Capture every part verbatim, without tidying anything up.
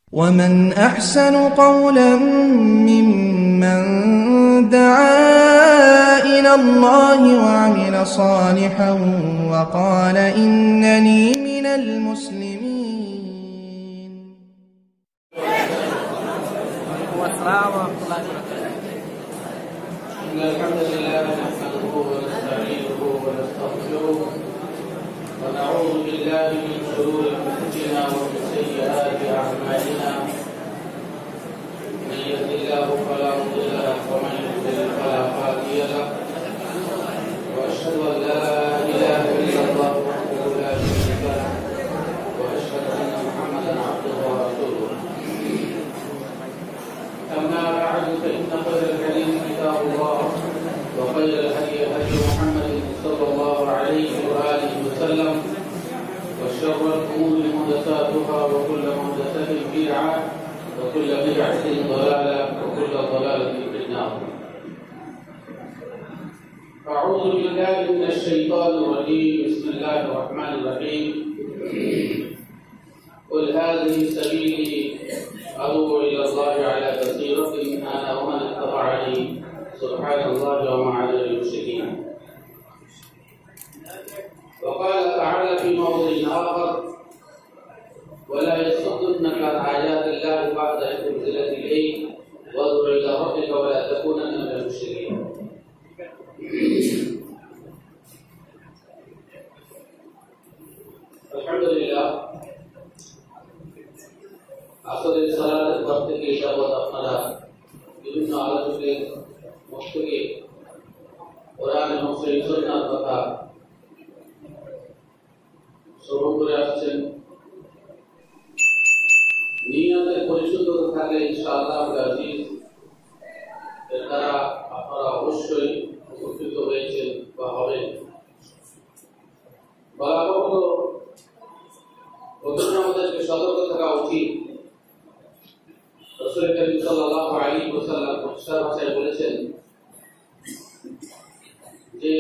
ومن أحسن قولا ممن دعا إلى الله وعمل صالحا وقال إنني من المسلمين. والسلام ورحمة الله وبركاته. إن الحمد لله نحمده ونستعينه ونستغفره ونعوذ بالله من شرور أنفسنا ومن سيئات أعمالنا. من يهد الله فلا مضل له ومن يضلل فلا هادي له. وأشهد أن لا إله إلا الله وحده لا شريك له وأشهد أن محمدا عبده ورسوله. أما بعد فإن خير الحديث كتاب الله وخير الهدي هدي محمد صلى الله عليه وآله وسلم وشر الأمور محدثاتها وكل محدثة بدعة وكل بدعة ضلالة وكل ضلالة في النار. أعوذ بالله من الشيطان الرجيم. بسم الله الرحمن الرحيم. قل هذه سبيلي أدعو إلى الله على بصيرة أنا ومن اتبعني سبحان الله وما على المشركين. وقال تعالى في موضع آخر ولا يصدنك عن آيات الله بعد إذ أنزلت إليك وادع إلى ربك ولا تكونن من المشركين. الحمد لله আসরের সালাতের পর থেকে যাবত আপনারা বিভিন্ন আলোচকের মুখ থেকে কোরআন এবং সুন্নাহর কথা শ্রবণ করে আসছেন। নিয়তের পরিশুদ্ধতা থাকলে ইনশাআল্লাহ আজিজ এর দ্বারা আপনারা অবশ্যই উপকৃত হয়েছেন বা হবেন। বলা কখনো প্রথমে আমাদেরকে সতর্ক থাকা উচিত। রাসূল করিম সাল্লাল্লাহু আলাইহি ওয়াসাল্লাম পরিষ্কার ভাষায় বলেছেন যে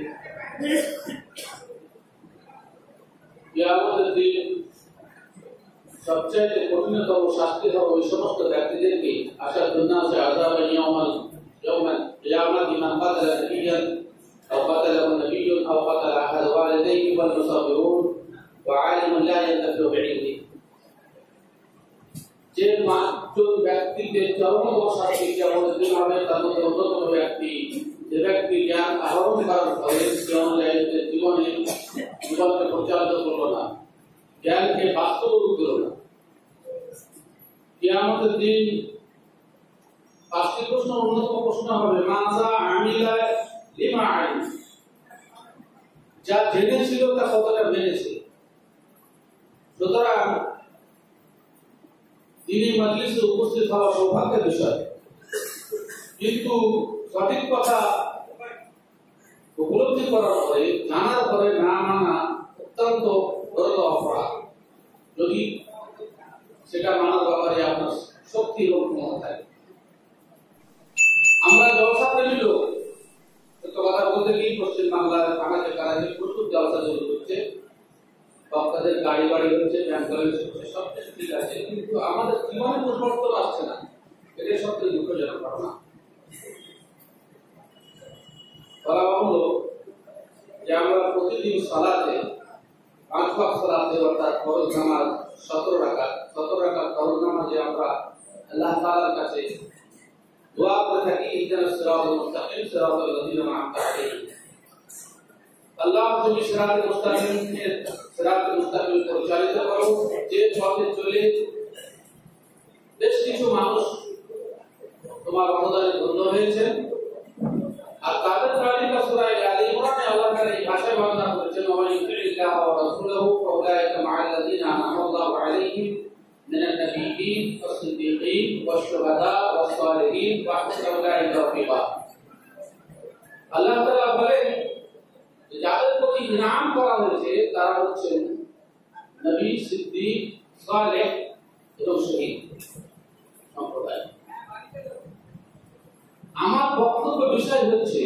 কিয়ামতের দিন সবচেয়ে কঠিনতম শাস্তি হবে ওই সমস্ত ব্যক্তিদেরকে আশাদুন নাসি আযাবান ইয়াওমাল ইয়াওমাল কিয়ামত মান কাতালা নাবিয়্যান আও কাতালাহু নাবিয়্যুন আও কাতালা আহাদ ওয়ালিদাইহি ওয়াল মুসাফিরুন ওয়া আলিমুন লা ইয়ানতাফিউ বিইলমিহি। যে মাত্র ব্যক্তিকে চরমতম শাস্তি কিয়ামতের দিন হবে তার মধ্যে অন্যতম ব্যক্তি যে ব্যক্তি জ্ঞান আহরণ করার ফলে জীবনে জীবনকে পরিচালিত করলো না, জ্ঞানকে বাস্তব রূপ দিল না। কিয়ামতের দিন পাঁচটি প্রশ্ন অন্যতম প্রশ্ন হবে মাযা আমিলা লিমা আলিম, যা জেনেছিল তা কতটা মেনেছে। সুতরাং তিনি মজলিসে উপস্থিত হওয়া সৌভাগ্যের বিষয়, কিন্তু সঠিক কথা উপলব্ধি করার পরে জানার পরে না মানা অত্যন্ত বড় অপরাধ, যদি সেটা মানার ব্যাপারে আপনার শক্তি এবং ক্ষমতা থাকে। আমরা জলসা প্রেমী লোক, সত্য কথা বলতে কি পশ্চিম বাংলার আমাদের কারাজে প্রচুর জলসা চলতে হচ্ছে, বক্তাদের গাড়ি বাড়ি হচ্ছে, ভ্যান চালানো হচ্ছে, সব কিছু ঠিক আছে, কিন্তু আমাদের জীবনে পরিবর্তন আসছে না। এটাই সবচেয়ে দুঃখজনক ঘটনা। বলা হলো যে আমরা প্রতিদিন সালাতে পাঁচ ওয়াক্ত সালাতে অর্থাৎ ফরজ নামাজ সতেরো রাকাত সতেরো রাকাত ফরজ নামাজে আমরা আল্লাহ তাআলার কাছে দোয়া করে থাকি ইহদিনাস সিরাতাল মুস্তাকিম সিরাতাল লাযিনা আন'আমতা আলাইহিম। আল্লাহ তুমি সিরাতাল মুস্তাকিমের সিরাতাল মুস্তাকিম পরিচালিত করো, যে পথে চলে বেশ কিছু মানুষ তোমার অনুদানে ধন্য হয়েছে। আর তাদের তালিকা সূরা আলে ইমরানে আল্লাহ তাআলা এই ভাষায় বর্ণনা করেছেন ওয়া ইউতিল্লাহ ওয়া রাসূলুহু ফাউলাইকা মা'আল লাযিনা আন'আল্লাহু আলাইহিম মিনান নাবিয়্যিন ওয়াস-সিদ্দীকিন ওয়াশ-শুহাদা ওয়াস-সালিহিন ওয়া হাসুনা উলাইকা রাফীকা। আল্লাহ তাআলা বলেন যে যাদের প্রতি ইনাম করা হয়েছে তারা হচ্ছেন নবী, সিদ্দীক, সালেহ এবং শহীদ সম্প্রদায়। আমার বক্তব্য বিষয় হচ্ছে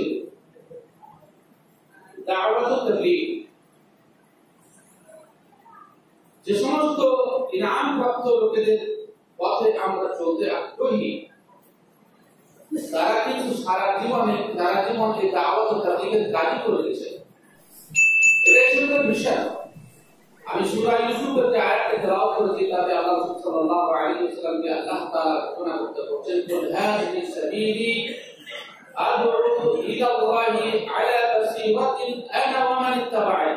দাওয়াত তাবলীগ। যে সমস্ত ইনাম প্রাপ্ত লোকেদের পথে আমরা চলতে আগ্রহী, তারা কিন্তু সারা জীবনে সারা জীবনে দাওয়াত ও তাবলীগের কাজই করে গেছে। এটাই সুন্দর বিষয়। আমি সূরা ইউসুফের যে আয়াতটি তেলাওয়াত করেছি তাতে আল্লাহ সাল্লাল্লাহু আলাইহি ওয়াসাল্লামকে আল্লাহ তাআলা ঘোষণা করতে বলছেন, কুল হাযিহি সাবিলি আদ'উ ইলা আল্লাহি আলা বাসীরাতিন আনা ওয়া মান ইত্তাবা'আনি।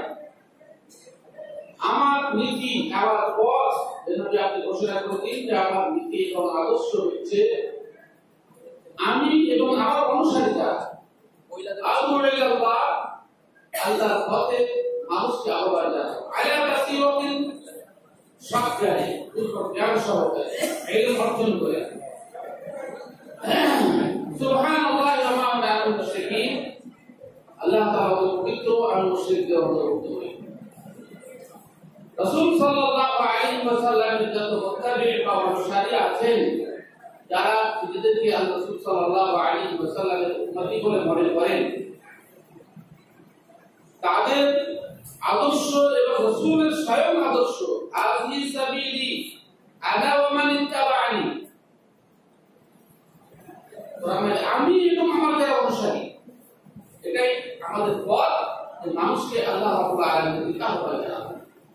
আমার নীতি, আমার পথ, যেভাবে আপনি ঘোষণা করেছেন যে আমার নীতি এবং আদর্শ হচ্ছে আমি এবং আমার অনুসারীরা আদ'উ ইলা আল্লাহ, আল্লাহর পথে মানুষকে আহ্বান জানাবো। আলা বাসীরাতিন, সজ্ঞানে, জ্ঞান সহকারে, ইলম অর্জন করে। সুবহানাল্লাহি ওয়া মা আনা মিনাল মুশরিকিন, আল্লাহ তাআলা পবিত্র, আমি মুশরিকদের অন্তর্ভুক্ত নই। রাসূল সাল্লাল্লাহু আলাইহি ওয়াসাল্লামের যত মুত্তাবি বা অনুসারী আছেন, যারা নিজেদেরকে আল্লাহ রাসূল সাল্লাল্লাহু আলাইহি ওয়াসাল্লামের উম্মতি বলে মনে করেন, তাদের আদর্শ এবং রাসূলের স্বয়ং আদর্শ হাযিহি সাবিলি আনা ওয়া মান ইত্তাবা'আনি, আমি এবং আমার যারা অনুসারী, এটাই আমাদের পথ, মানুষকে আল্লাহ রাব্বুল আলামিনের দিকে আহ্বান জানানো।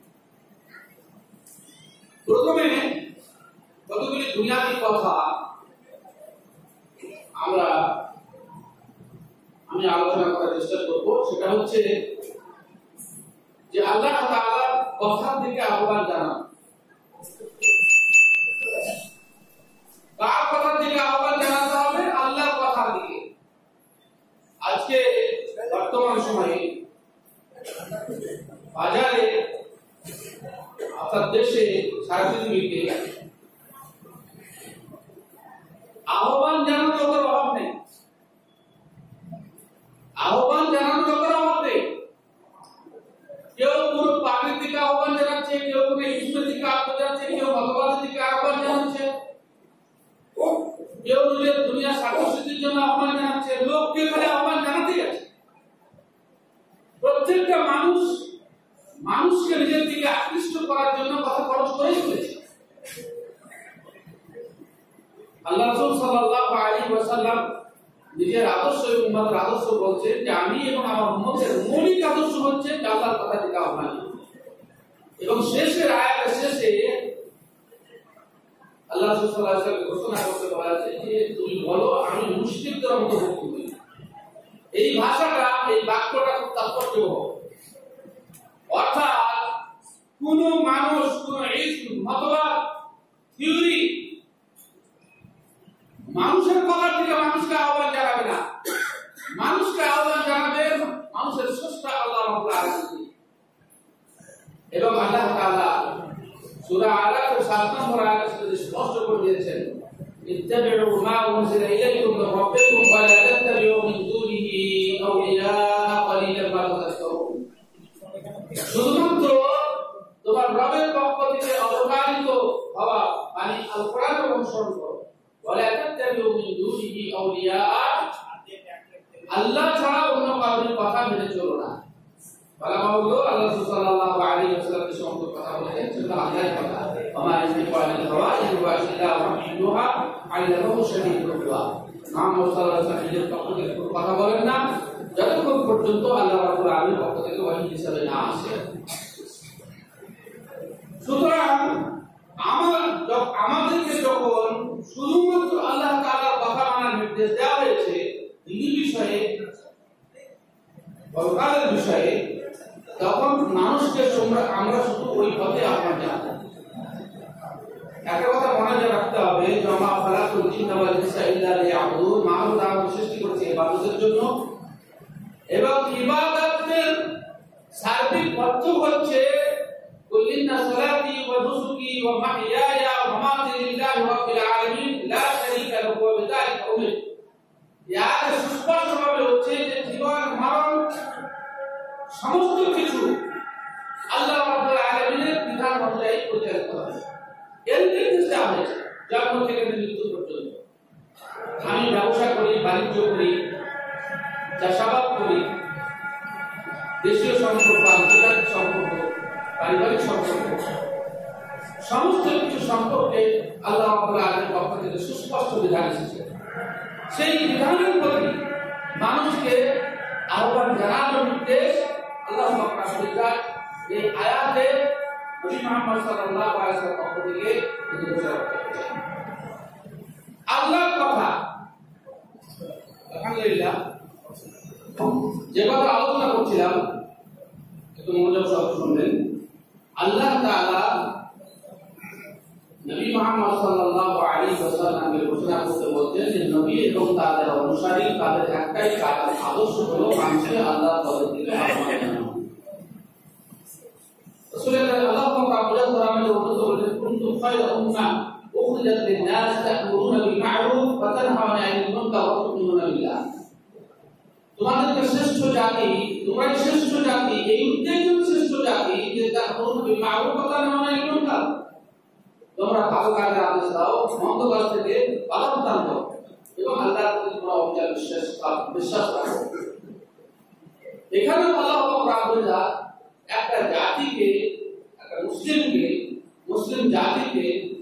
প্রথমে কতগুলি দুনিয়াবি কথা আমরা আমি আলোচনা করার চেষ্টা করব। সেটা হচ্ছে যে আল্লাহ তাআলার কথার দিকে আহ্বান জানানো। কার কথার দিকে আহ্বান জানাতে হবে? আল্লাহর কথার দিকে। আজকে বর্তমান সময়ে বাজারে, অর্থাৎ দেশে, সারা পৃথিবীতে আহ্বান জানানোর লোকের অভাব নেই। আহ্বান জানানোর লোকের অভাব নেই। কেউ পুরো পাখির দিকে আহ্বান জানাচ্ছে, কেউ কোনো ইসলামের দিকে আহ্বান জানাচ্ছে, কেউ ভগবানের দিকে আহ্বান জানাচ্ছে, কেউ নিজের দুনিয়া স্বার্থসিদ্ধির জন্য আহ্বান জানাচ্ছে। লোককে খালি আহ্বান জানাতে গেছে। প্রত্যেকটা মানুষ মানুষকে নিজের দিকে আকৃষ্ট করার জন্য কথা খরচ করে চলেছে। আল্লাহ রাসূল সাল্লাল্লাহু আলাইহি ওয়াসাল্লাম নিজের আদর্শ এবং উম্মতের আদর্শ বলছেন যে আমি এবং আমার উম্মতের মৌলিক আদর্শ হচ্ছে আল্লাহর কথা দিকে আহ্বান। এবং শেষের আয়াতের শেষে আল্লাহ রাসূল সাল্লাল্লাহু আলাইহি ওয়াসাল্লাম ঘোষণা করতে বলা আছে যে তুমি বলো আমি মুশরিকদের অন্তর্ভুক্ত নই। এই ভাষাটা, এই বাক্যটা খুব তাৎপর্যবহ। অর্থাৎ কোন মানুষ, কোন ইলম, মতবাদ, থিওরি মানুষের কথা থেকে মানুষকে আহ্বান জানাবে না। মানুষকে আহ্বান জানাবে মানুষের স্রষ্টা আল্লাহ রাব্বুল আলামিন। এবং আল্লাহ তাআলা সূরা আরাফের সাত নম্বর আয়াতে স্পষ্ট করে দিয়েছেন, ইত্তাবিউ মা উনজিলা ইলাইকুম মির রাব্বিকুম ওয়া লা তাত্তাবিউ মিন দুনিহি আউলিয়া ক্বালিলান মা তাযাক্কারুন। শুধুমাত্র তোমার রবের পক্ষ থেকে অবতারিত হওয়া মানে আল কোরআনের অনুসরণ করো। ওয়া লা তাত্তাবিউ মিন দুনিহি আউলিয়া, আল্লাহ ছাড়া অন্য কারোর কথা মেনে চলো না। বালামা হলো আল্লাহ রাসূল সাল্লাল্লাহু আলাইহি ওয়াসাল্লাম যে সমস্ত কথা বলেছেন সেটা আল্লাহর কথা। ওমা ইয়াসবিকু আলাল হাওয়া ইন হুয়া ইল্লা ওয়াহয়ুহা আল্লাহু শাদীদুল কুওয়া। মুহাম্মদ সাল্লাল্লাহু আলাইহি ওয়াসাল্লাম নিজের পক্ষ থেকে কোনো কথা বলেন না যতক্ষণ পর্যন্ত আল্লাহ রাব্বুল আলামিনের পক্ষ থেকে ওহী হিসেবে না আসে। সুতরাং আমার আমাদেরকে যখন শুধুমাত্র আল্লাহ তাআলার কথা মানার নির্দেশ দেওয়া হয়েছে এই বিষয়ে, পরকালের বিষয়ে, তখন মানুষকে আমরা শুধু ওই পথে আহ্বান জানাবো। একটা কথা মনে রাখতে হবে যে আমরা খালাকুল জিন্না ওয়াল ইনসা ইল্লা লিয়াবুদুন, মানব জাতি সৃষ্টি করেছে ইবাদতের জন্য। এবং ইবাদতের সার্বিক অর্থ হচ্ছে কুল ইন্না সালাতি ওয়া নুসুকি ওয়া মাহইয়ায়া ওয়া মামাতি লিল্লাহি রাব্বিল আলামিন লা শারীকা লাহু ওয়া বিযালিকা উমিরতু। ইয়ার সুস্পষ্টভাবে হচ্ছে যে জীবন মরণ সমস্ত কিছু আল্লাহ রাব্বুল আলামিনের বিধান অনুযায়ী পরিচালিত হবে। এর নির্দেশ দেওয়া হয়েছে জন্ম থেকে মৃত্যু পর্যন্ত। আমি ব্যবসা করি, বাণিজ্য করি, চাষাবাদ করি, দেশীয় সম্পর্ক, আন্তর্জাতিক সম্পর্ক, পারিবারিক সম্পর্ক, সমস্ত কিছু সম্পর্কে আল্লাহ রাব্বুল আলামিনের পক্ষ থেকে সুস্পষ্ট বিধান এসেছে। সেই বিধানের প্রতি মানুষকে আহ্বান জানানোর নির্দেশ আল্লাহ পাক এই আয়াতে নবী মুহাম্মদ সাল্লাল্লাহু আলাইহি ওয়াসাল্লামের পক্ষ থেকে ঘোষণা করেছেন। আল্লাহর কথা, আলহামদুলিল্লাহ, যে কথা আলোচনা করছিলাম একটু মনোযোগ সহ শুনবেন। আল্লাহ তাআলা নবী মুহাম্মদ সাল্লাল্লাহু আলাইহি ওয়াসাল্লামকে ঘোষণা করতে বলতেন যে নবী এবং তাদের অনুসারী তাদের একটাই কাজ, আদর্শ হলো মানুষকে আল্লাহর পথের দিকে আহ্বান জানানো। রাসূলুল্লাহ আল্লাহ পাক বলেন কোরআনে বলেছেন কুনতুম খায়রা উম্মাহ উখরিজাত লিন-নাস তা'মুরুনা বিল মা'রুফ ওয়া তানহাউনা 'আনিল মুনকার ওয়া তু'মিনুনা বিল্লাহ। তোমাদেরকে শ্রেষ্ঠ জাতি, তোমরাই শ্রেষ্ঠ জাতি, এই উদ্দেশ্যে শ্রেষ্ঠ জাতি যে তা'মুরুনা বিল মা'রুফ ওয়া তানহাউনা 'আনিল মুনকার, তোমরা ভালো কাজের আদেশ দাও, মন্দ কাজ থেকে বাধা প্রদান করো এবং আল্লাহর প্রতি তোমরা অবিচল বিশ্বাস বিশ্বাস রাখো। এখানে আল্লাহ পাক বলেন একটা জাতিকে, একটা মুসলিমকে, মুসলিম জাতিকে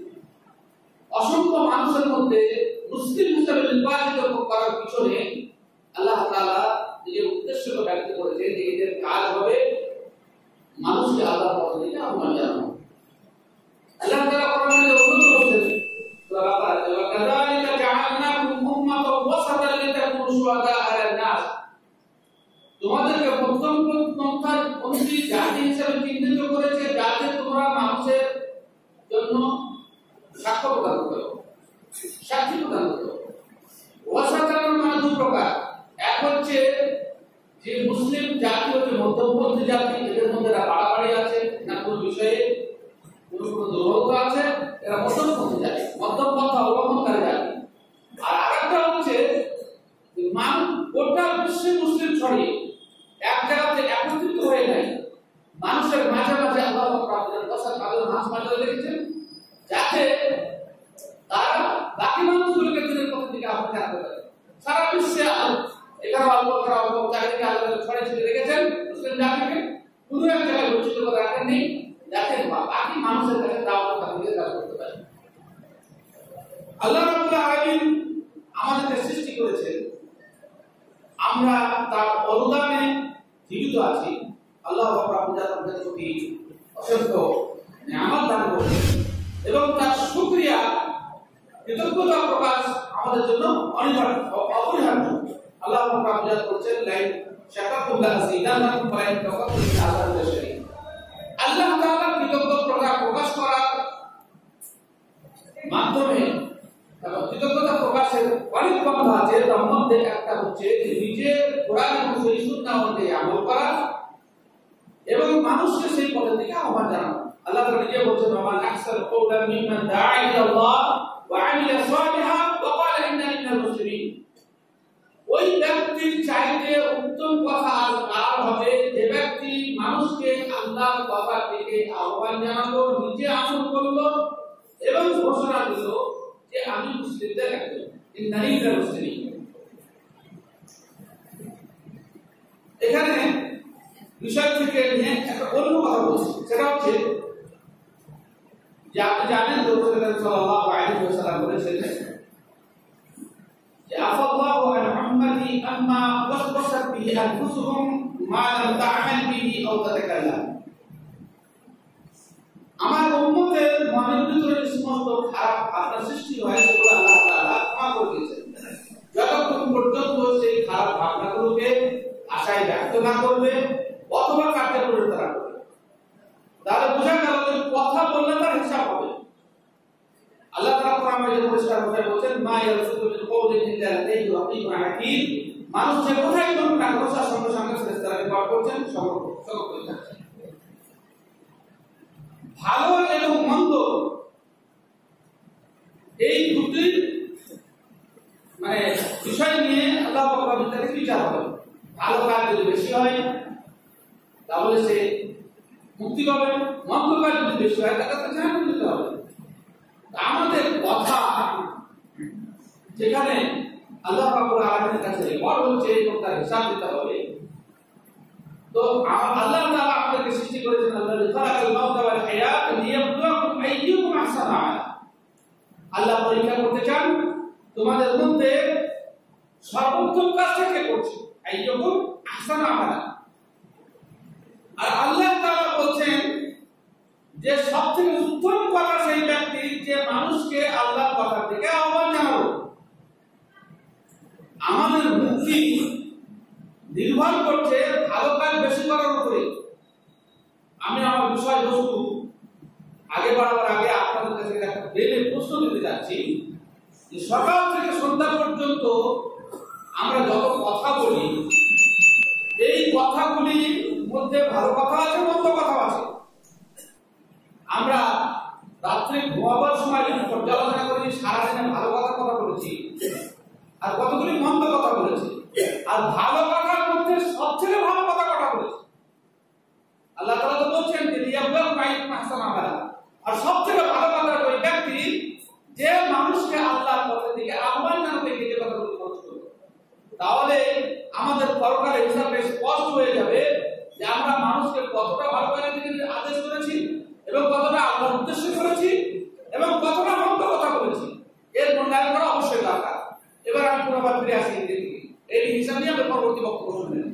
অসংখ্য মানুষের মধ্যে মুসলিম হিসেবে নির্বাচিত করার পিছনে আল্লাহ তাআলা নিজের উদ্দেশ্যকে ব্যক্ত করেছেন যে এদের কাজ হবে মানুষকে আল্লাহর পথে দিকে আহ্বান জানানো। আল্লাহ তাআলা কোরআনে উল্লেখ করেছেন সূরা বাকারা, ওয়া কাযালিকা জাআলনাকুম উম্মাতান ওয়াসাতান লিতাকুনু শুহাদা'a 'আলান নাস, তোমাদেরকে প্রথম পন্থার পন্থী জাতি হিসেবে চিহ্নিত করেছে যাতে তোমরা মানুষের জন্য সাক্ষ্য প্রদান করো, সাক্ষী প্রদান করো। ওয়াসাতান মানে দুই প্রকার, এক হচ্ছে যে মুসলিম জাতি হচ্ছে মধ্যমপন্থী জাতি, এদের মধ্যে না বাড়াবাড়ি আছে না কোনো বিষয়ে কোনো কোনো দুর্বলতা আছে, এরা মধ্যমপন্থী জাতি, মধ্যম পন্থা অবলম্বনকারী জাতি। আর আরেকটা হচ্ছে মানুষ গোটা বিশ্বে মুসলিম ছড়িয়ে এক জায়গাতে একত্রিত হয়ে যায়, মানুষের মাঝে মাঝে আল্লাহ পাক দশার কালো হাঁস মাঝে রেখেছেন যাতে তারা বাকি মানুষগুলোকে দিনের পথ থেকে আহ্বান জানাতে পারে। সারা বিশ্বে এখানে অল্প করা অল্প চারিদিকে আল্লাহ ছড়িয়ে ছিটিয়ে রেখেছেন মুসলিম জাতিকে, কোনো এক জায়গায় গচ্ছিত করে রাখেননি যাতে বাকি মানুষের কাছে দাওয়াত তাবলীগের কাজ করতে পারে। আল্লাহ রাব্বুল আলামিন আমাদেরকে সৃষ্টি করেছেন, আমরা তার অনুদানে জীবিত আছি। আল্লাহ রাব্বুল আলামিনের প্রতি অসংখ্য নিয়ামত দান করেছেন এবং তার শুকরিয়া কৃতজ্ঞতা প্রকাশ আমাদের জন্য অনিবার্য অপরিহার্য। আল্লাহ রাব্বুল আলামিন বলেছেন লাইন শাকারতুম লাযিদান্নাকুম ওয়া ইন কাফারতুম আযাব লাশাদীদ। আল্লাহ তাআলা কৃতজ্ঞতা প্রকাশ প্রকাশ করার মাধ্যমে কৃতজ্ঞতা প্রকাশের অনেক পন্থা আছে, তার মধ্যে একটা হচ্ছে নিজের কোরআন এবং সুন্নাহ অনুযায়ী আমল করা এবং মানুষকে সেই পথের দিকে আহ্বান জানানো। আল্লাহ তাআলা নিজে বলেছেন ওয়ামান আকসারু কওলান মিম্মান দাআ ইলাল্লাহ ওয়া আমিলা সালিহান ওয়া ক্বালা ইন্নানি মিনাল মুসলিমিন। ওই ব্যক্তির চাইতে উত্তম কথা আর হবে যে ব্যক্তি মানুষকে আল্লাহর কথার দিকে আহ্বান জানালো, নিজে আমল করলো এবং ঘোষণা দিল যে আমি মুসলিমদের একজন, ইন্নানি মিনাল মুসলিমিন। এখানে বিষয় থেকে নিয়ে একটা অন্য কথা বলছি, সেটা হচ্ছে যে আপনি জানেন রাসূলুল্লাহ সাল্লাল্লাহু আলাইহি ওয়াসাল্লাম বলেছেন যে আফাল্লাহু আন উম্মতি আম্মা ওয়াসওয়াসাত বিহি আনফুসুহুম মা লাম তা'মাল বিহি আও তাতাকাল্লাম। আমার উম্মতের মনের ভিতরে সমস্ত খারাপ ভাবনা সৃষ্টি হয় সেগুলো আল্লাহ তাআলা ক্ষমা করে দিয়েছেন যতক্ষণ পর্যন্ত সেই খারাপ ভাবনাগুলোকে আশায় ব্যক্ত না করবে অথবা কার্যে পরিণত না করবে। তাহলে বোঝা গেল যে কথা বললে তার হিসাব হবে। আল্লাহ তাআলা কোরআনে পরিষ্কার করে বলেছেন মা ইয়ালফিযু মিন কওলিন ইল্লা লাদাইহি রাকীবুন আতীদ। মানুষ যে কথাই বলুক না কথা সঙ্গে সঙ্গে ফেরেশতারা রেকর্ড করছেন, সংরক্ষণ করছেন। ভালো এবং মন্দ এই দুটি মানে বিষয় নিয়ে আল্লাহ পাক তাকে বিচার হবে। ভালো কাজ যদি বেশি হয় তাহলে সে মুক্তি পাবে, মন্দ কাজ যদি বেশি হয় তাকে জাহান্নামে যেতে হবে। আমাদের কথা যেখানে আল্লাহ রাব্বুল আলামিনের কাছে রেকর্ড হচ্ছে এবং তার হিসাব দিতে হবে। তো আল্লাহ তাআলা আমাদেরকে সৃষ্টি করেছেন, আল্লাহ খালাকাল মাউতা ওয়াল হায়াত লিয়াবলুয়াকুম আইয়ুকুম আল্লাহ পরীক্ষা করতে চান তোমাদের মধ্যে সর্বোত্তম কাজটা কে করছে, এইরকম আহসান আমালা। আর আল্লাহ তাআলা বলছেন যে সবথেকে উত্তম কথা সেই ব্যক্তি যে মানুষকে আল্লাহর কথা থেকে আহ্বান জানালো। আমাদের মুক্তি নির্ভর করছে ভালো কাজ বেশি করার উপরে। আমি আমার বিষয়বস্তু আগে বাড়াবার আগে আপনাদের কাছে একটা ব্রেনে প্রশ্ন দিতে যাচ্ছি যে সকাল থেকে সন্ধ্যা পর্যন্ত আমরা যত কথা বলি, এই কথাগুলির মধ্যে ভালো কথা আছে, মন্দ কথা আছে। আমরা রাত্রে ঘুমাবার সময় যদি পর্যালোচনা করি সারাদিনে ভালো কথা কথা বলেছি আর কতগুলি মন্দ কথা বলেছি, আর ভালো কথার মধ্যে সবচেয়ে ভালো কথা কথা বলেছি। আল্লাহ তাআলা তো বলছেন যে লিয়াবলুল মাইকুম আহসানু আমালা, আর সবচেয়ে ভালো কথা ওই ব্যক্তি যে মানুষকে আল্লাহর পথের দিকে আহ্বান জানাতে গিয়ে যে কথাগুলো খরচ করবে। তাহলে আমাদের পরকালে হিসাবে স্পষ্ট হয়ে যাবে যে আমরা মানুষকে কতটা ভালো কাজের দিকে আদেশ করেছি এবং কতটা আল্লাহর উদ্দেশ্যে করেছি এবং কতটা মন্দ কথা বলেছি, এর মূল্যায়ন করা অবশ্যই দরকার। এবার আমি পুনরায় ফিরে আসি এই হিসাব নিয়ে আমি পরবর্তী বক্তব্য শুনবেন।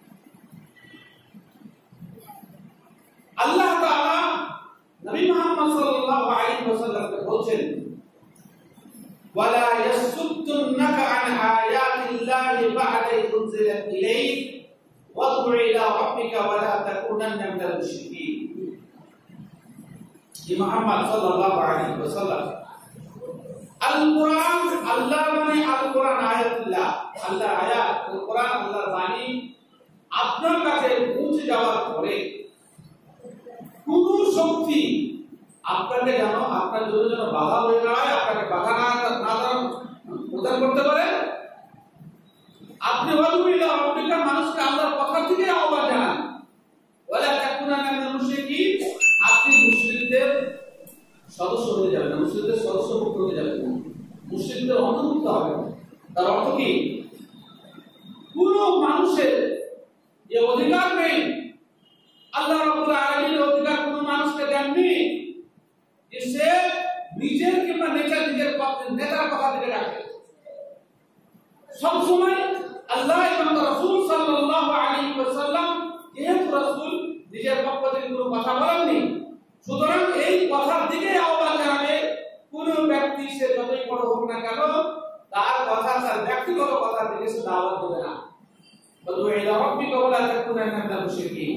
আল্লাহ তাআলা নবী মুহাম্মদ সাল্লাল্লাহু আলাইহি ওয়াসাল্লামকে বলছেন ওয়ালা ইয়াসুদ্দুন্নাকা আন আয়াতিল্লাহি বা'দা ইয উনজিলাত ইলাইক ওয়াদ'উ ইলা রাব্বিকা ওয়ালা তাকুনান্না মিনাল মুশরিকিন। যে মুহাম্মদ সাল্লাল্লাহু আলাইহি ওয়াসাল্লাম আল কোরআন, আল্লাহ মানে আল কোরআন আয়াতুল্লাহ, আল্লাহর আয়াত, আল কোরআন আল্লাহর বাণী আপনার কাছে পৌঁছে যাওয়ার পরে কোন শক্তি আপনাকে যেন আপনার জন্য যেন বাধা হয়ে দাঁড়ায়, আপনাকে বাধা না প্রদান করতে পারে। আপনি ওয়াজুবিল্লাহ রাব্বিকা মানুষকে আল্লাহর কথা থেকে আহ্বান জানান, ওয়ালা তাকুনান্না মিনাল মুশরিকিন, আপনি মুশরিকদের সদস্য হয়ে যাবেন না, মুশরিকদের সদস্যভুক্ত হয়ে যাবেন না, মুশরিকদের অন্তর্ভুক্ত হবেন। তার অর্থ কি? কোন মানুষের যে অধিকার নেই, আল্লাহ রাব্বুল আলামিনের অধিকার কোন মানুষকে দেননি যে সে নিজের কিংবা নেতার নিজের নেতার কথা থেকে ডাকে। সবসময় আল্লাহ এবং রাসূল সাল্লাল্লাহু আলাইহি ওয়াসাল্লাম যেহেতু রাসূল নিজের পক্ষ থেকে কোনো কথা বলেননি, সুতরাং এই কথার দিকে আহ্বান জানাবে কোন ব্যক্তি সে যতই বড় হোক না কেন, তার কথা তার ব্যক্তিগত কথা থেকে সে দাওয়াত দেবে না। ওয়াদ'উ ইলা রাব্বিকা ওয়ালা তাকুনান্না মিনাল মুশরিকিন।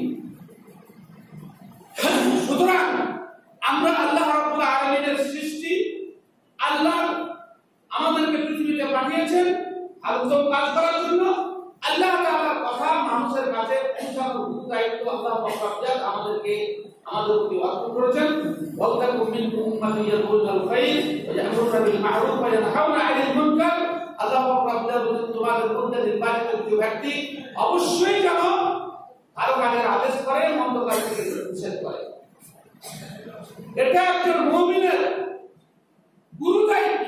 সুতরাং আমরা আল্লাহ রাব্বুল আলামিনের সৃষ্টি, আল্লাহ আমাদেরকে পৃথিবীতে পাঠিয়েছেন আর উত্তম কাজ করার জন্য। আল্লাহ তাআলার কথা মানুষের কাছে পৌঁছানোর দায়িত্ব আল্লাহ পাক আমাদেরকে আমাদের প্রতি অর্পণ করেছেন। ওয়ালাকুম মিনকুম উম্মাতুন ইয়াদউনা বিল খায়র ওয়া ইয়া'মুরুনা বিল মা'রুফ ওয়া ইয়ানহাউনা 'আনিল মুনকার। আল্লাহ পাক তোমাদের মধ্যে নির্বাচিত কিছু ব্যক্তি অবশ্যই যেন ভালো কাজের আদেশ করে, মন্দ কাজ থেকে নিষেধ করে। এটা একজন মুমিনের গুরু দায়িত্ব।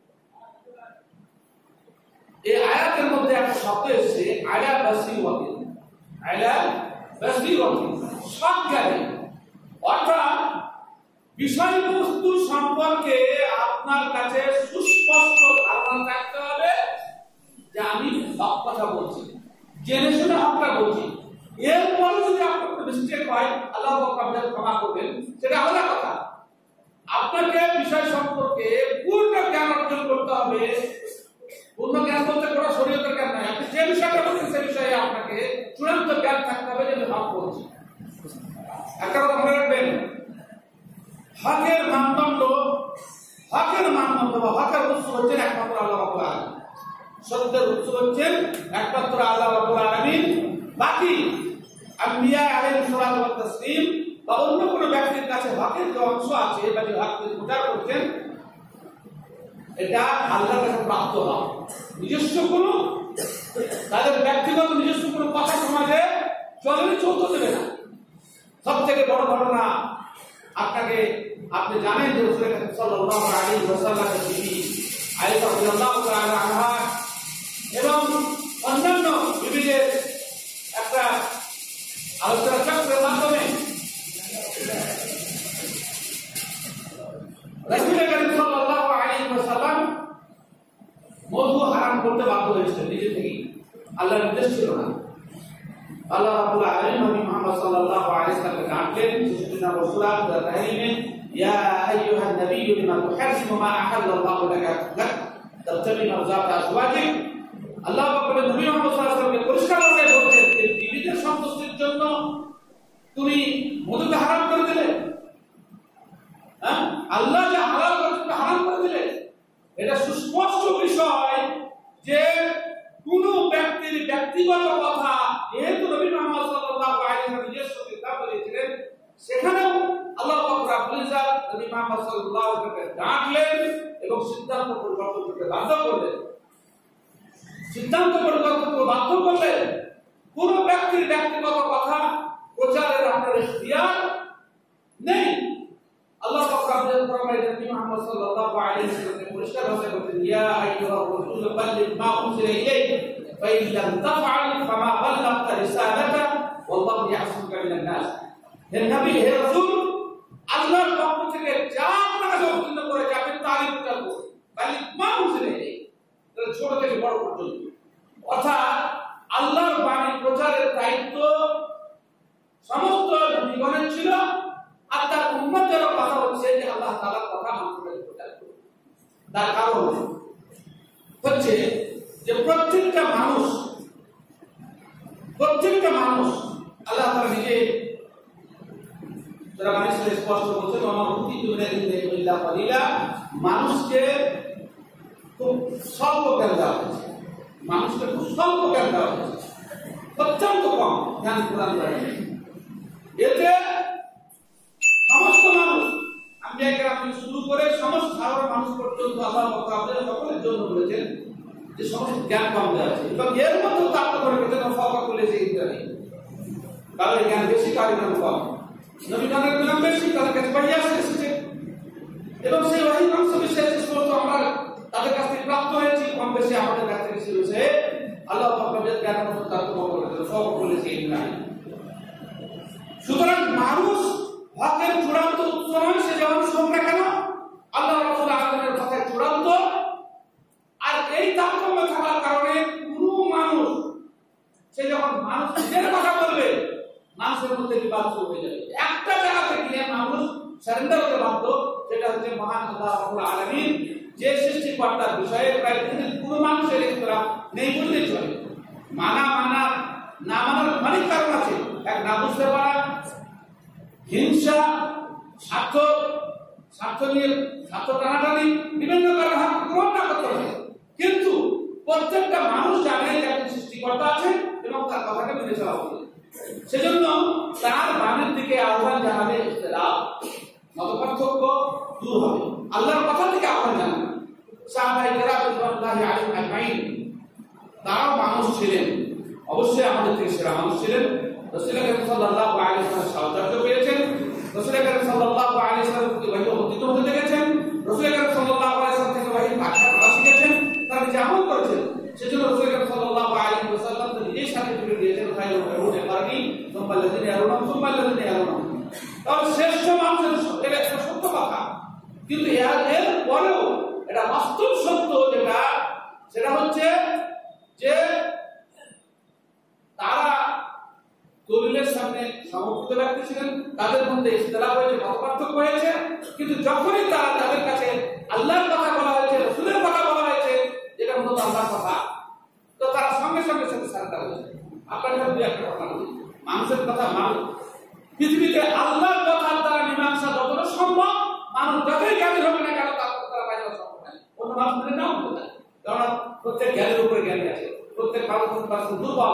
এই আয়াতের মধ্যে একটা শব্দ এসেছে আলা বাসীরাতিন, আলা বাসীরাতিন, সজ্ঞানে, অর্থাৎ বিষয়বস্তু সম্পর্কে আপনার কাছে সুস্পষ্ট ধারণা থাকতে হবে যে আমি হক কথা বলছি, জেনে শুনে হকটা বলছি। এরপরে যদি আপনার মিস্টেক হয় আল্লাহ আপনাদের ক্ষমা করবেন, সেটা আলাদা কথা। আপনাকে বিষয় সম্পর্কে পূর্ণ জ্ঞান অর্জন করতে হবে। পূর্ণ জ্ঞান বলতে কোনো শরীয়তের জ্ঞান নয়, আপনি যে বিষয়টা বলছেন সে বিষয়ে আপনাকে চূড়ান্ত জ্ঞান থাকতে হবে যে আমি হক বলছি। একটা কথা মনে রাখবেন, হকের মানদণ্ড, হকের মানদণ্ড বা হকের উৎস হচ্ছেন একমাত্র আল্লাহ রাব্বুল আলামিন। সত্যের উৎস হচ্ছেন একমাত্র আল্লাহ রাব্বুল আলামিন। বাকি আম্বিয়া আলাইহিস সালাতু ওয়াত তাসলিম বা অন্য কোনো ব্যক্তির কাছে হকের যে অংশ আছে বা যে হককে প্রচার করছেন, এটা আল্লাহর কাছে প্রাপ্ত হয়। নিজস্ব কোনো তাদের ব্যক্তিগত নিজস্ব কোনো কথা সমাজে চলবে, চলতে দেবে না। সব থেকে বড় ঘটনা আপনাকে আপনি জানেন যে রাসূল সাল্লাল্লাহু আলাইহি ওয়াসাল্লামের বিবি আয়েশা রাদিয়াল্লাহু তাআলা আনহা এবং অন্যান্য বিবিদের একটা আলোচনা চক্রের মাধ্যমে রাসূল সাল্লাল্লাহু আলাইহি হারাম করতে বাধ্য হয়েছিল নিজে থেকেই, আল্লাহর নির্দেশ ছিল না। আল্লাহ রাব্বুল আলামিন নবী মুহাম্মদ সাল্লাল্লাহু আলাইহি ওয়াসাল্লামকে ডাকলেন ছেষট্টি নম্বর সূরা তাহরিমে, ইয়া আইয়ুহান নাবিয়্যু লিমা তুহাররিমু মা আহাল্লাল্লাহু লাকা তাবতাগি মারযাতা আজওয়াজিক। আল্লাহ পাক নবী মুহাম্মদ সাল্লাল্লাহু আলাইহি ওয়াসাল্লামকে পরিষ্কার করে বলছেন যে বিবিদের সন্তুষ্টির জন্য তুমি মধুকে হারাম করে দিলে, হ্যাঁ আল্লাহ যা হালাল করেছে হারাম করে দিলে। এটা সুস্পষ্ট বিষয় যে কোন ব্যক্তির ব্যক্তিগত কথা যেহেতু নবী মুহাম্মদ সাল্লাল্লাহু আলাইহি ওয়াসাল্লাম নিজস্ব কিতাব বলেছিলেন, সেখানেও আল্লাহ পাক রব্বুল ইজ্জত নবী মুহাম্মদ সাল্লাল্লাহু আলাইহি ওয়াসাল্লামকে ডাকলেন এবং সিদ্ধান্ত পরিবর্তন করতে বাধ্য করলেন। সিদ্ধান্ত পরিবর্তন করতে বাধ্য করলেন। কোন ব্যক্তির ব্যক্তিগত কথা প্রচারের আপনার ইখতিয়ার নেই। আল্লাহ পাক রব্বুল ফরমায় নবী মুহাম্মদ সাল্লাল্লাহু আলাইহি ওয়াসাল্লামকে পরিষ্কার ভাষায় বলেন, ইয়া আইয়ুহার রাসূল বাল্লিগ মা উনজিলা ইলাইক ফাইন লাম তাফআল ফামা বাল্লাগতা রিসালাতা ওয়াল্লাহু ইয়াসমুকা মিনান নাস। হে নবী, হে রাসূল, আল্লাহর পক্ষ থেকে যা আপনাকে অবতীর্ণ করেছে আপনি তারই প্রচার করুন। বাল্লিগ মা উনজিলা ইলাইক, তাহলে ছোট থেকে বড় পর্যন্ত, অর্থাৎ আল্লাহর বাণী প্রচারের দায়িত্ব সমস্ত নবীগণের ছিল। আর তার উম্মতের কথা হচ্ছে যে আল্লাহ তাআলার কথা মানুষের প্রচার করবে। তার কারণ হচ্ছে যে প্রত্যেকটা মানুষ প্রত্যেকটা মানুষ আল্লাহ তাআলা নিজে যারা মানুষকে স্পষ্ট বলছেন, আমার উক্তি দুনিয়া ইল্লা কলিলা, মানুষকে খুব স্বল্প জ্ঞান দেওয়া হয়েছে, মানুষকে খুব স্বল্প জ্ঞান দেওয়া হয়েছে, অত্যন্ত কম জ্ঞান প্রদান করা হয়েছে। এতে সমস্ত মানুষ, আমি একরাম শুরু করে সমস্ত সাধারণ মানুষ পর্যন্ত আল্লাহ পাক আপনাদের সকলের জন্য বলেছেন যে সমস্ত জ্ঞান কম দেওয়া আছে এবং এর মধ্যে তাত্ত্ব করে পেতেন ফকা করেছে ইত্যাদি, কারণ জ্ঞান বেশি কারণ জ্ঞান কম। নবীগণের জ্ঞান বেশি, তাদের কাছে বাড়ি আসে এসেছে এবং সেই ওয়াহী অংশ বিশেষ স্পষ্ট আমরা তাদের কাছ থেকে প্রাপ্ত হয়েছি, কম বেশি আমাদের কাছ থেকে ছিল। সে আল্লাহ পাক আপনাদের জ্ঞানের মধ্যে তাত্ত্ব করেছে ফকা করেছে ইত্যাদি। সুতরাং মানুষ হকের চূড়ান্ত উৎস নয়, সে যেমন শোক না কেন আল্লাহ রাসূল আলামিনের কথায় চূড়ান্ত। আর এই তারতম্য থাকার কারণে কোন মানুষ সে যখন মানুষ নিজের কথা বলবে মানুষের মধ্যে বিবাদ শুরু হয়ে যাবে। একটা জায়গা থেকে মানুষ সারেন্ডার হতে বাধ্য, সেটা হচ্ছে মহান আল্লাহ রাব্বুল আলামিন যে সৃষ্টিকর্তার বিষয়ে প্রায় কোন মানুষের ইখতিলাফ নেই বললেই চলে। মানা মানা না মানার অনেক কারণ আছে, এক না বুঝতে পারা, হিংসা, স্বার্থ স্বার্থ নিয়ে স্বার্থ টানাটানি, বিভিন্ন কারণে গ্রহণ না করতে পারে। কিন্তু প্রত্যেকটা মানুষ জানে যে একজন সৃষ্টিকর্তা আছে এবং তার কথাকে মেনে চলা হবে। সেজন্য তার বাণীর দিকে আহ্বান জানাবে, ইখতিলাফ মতপার্থক্য দূর হবে, আল্লাহর কথা থেকে আহ্বান জানাবে। সাহাবায়ে কেরাম রাদিয়াল্লাহু আলাইহিম আজমাইন তারাও মানুষ ছিলেন, অবশ্যই আমাদের থেকে সেরা মানুষ ছিলেন। রাসূল আকরাম সাল্লাল্লাহু আলাইহি ওয়াসাল্লাম সাহায্য পেয়েছেন, রাসূল আকরাম সাল্লাল্লাহু আলাইহি ওয়াসাল্লাম থেকে ওহী অবতীর্ণ হতে দেখেছেন, রাসূল আকরাম সাল্লাল্লাহু আলাইহি ওয়াসাল্লাম থেকে ওহী ভাষা পড়া শিখেছেন, তারা নিজে আমল করেছেন। সেজন্য রাসূল আকরাম সাল্লাল্লাহু আলাইহি ওয়াসাল্লাম তো নিজেই সার্টিফিকেট দিয়েছেন, খায়রুল কুরুনি কারনি সুম্মা আল্লাযিনা ইয়ালুনহুম সুম্মা আল্লাযিনা ইয়ালুনহুম। তাহলে শ্রেষ্ঠ মানুষের এটা একটা সত্য কথা, কিন্তু এর পরেও এটা বাস্তব সত্য যেটা, সেটা হচ্ছে যে তারা দলিলের সামনে সমর্থিত ব্যক্তি ছিলেন, তাদের মধ্যে ইখতিলাফ হয়েছে, মতপার্থক্য হয়েছে, কিন্তু যখনই তারা তাদের কাছে আল্লাহর কথা বলা হয়েছে, রাসূলের কথা বলা হয়েছে, যেটা মূলত আল্লাহর কথা, তো তারা সঙ্গে সঙ্গে সাথে সারেন্ডার হয়েছে। আপনার দুই একটা কথা বলি, মানুষের কথা মানুষ পৃথিবীতে আল্লাহর কথা তারা মীমাংসা যতটা সম্ভব, মানুষ যতই জ্ঞানী হবে না কেন তার তারা পাই যাওয়া সম্ভব নয়। অন্য মানুষ মিলে নাও হতে পারে, কারণ প্রত্যেক জ্ঞানের উপরে জ্ঞানী আছে, প্রত্যেক মানুষ দুর্বল।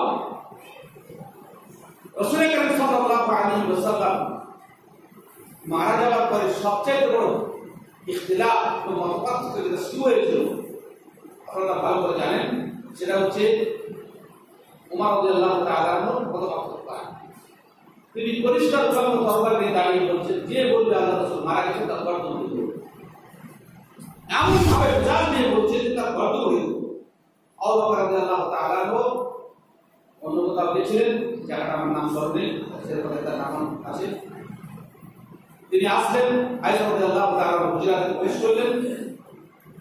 রাসূল আকরাম সাল্লাল্লাহু আলাইহি ওয়াসাল্লাম মারা যাওয়ার পরে সবচেয়ে বড় ইখতিলাফ ও মতপার্থক্য যেটা শুরু হয়েছিল আপনারা ভালো করে জানেন, সেটা হচ্ছে ওমর রাদিয়াল্লাহু তাআলা আনহু মতপার্থক্য। তিনি পরিষ্কার উল্লঙ্ঘ তরবারি নিয়ে দাঁড়িয়ে বলছেন, যে বলবে আল্লাহ রাসূল মারা গেছেন তার গর্দন উড়িয়ে দেব, এমন ভাবে জাল দিয়ে বলছেন যে তার গর্দন উড়িয়ে দেব। আবু বকর রাদিয়াল্লাহু তাআলা আনহু অন্য কোথাও গেছিলেন, জায়গাটা আমার নাম স্মরণে, সেরকম তার নাম আছে। তিনি আসলেন, আয়েশা রাদিয়াল্লাহু তাআলা হুজরাতে প্রবেশ করলেন,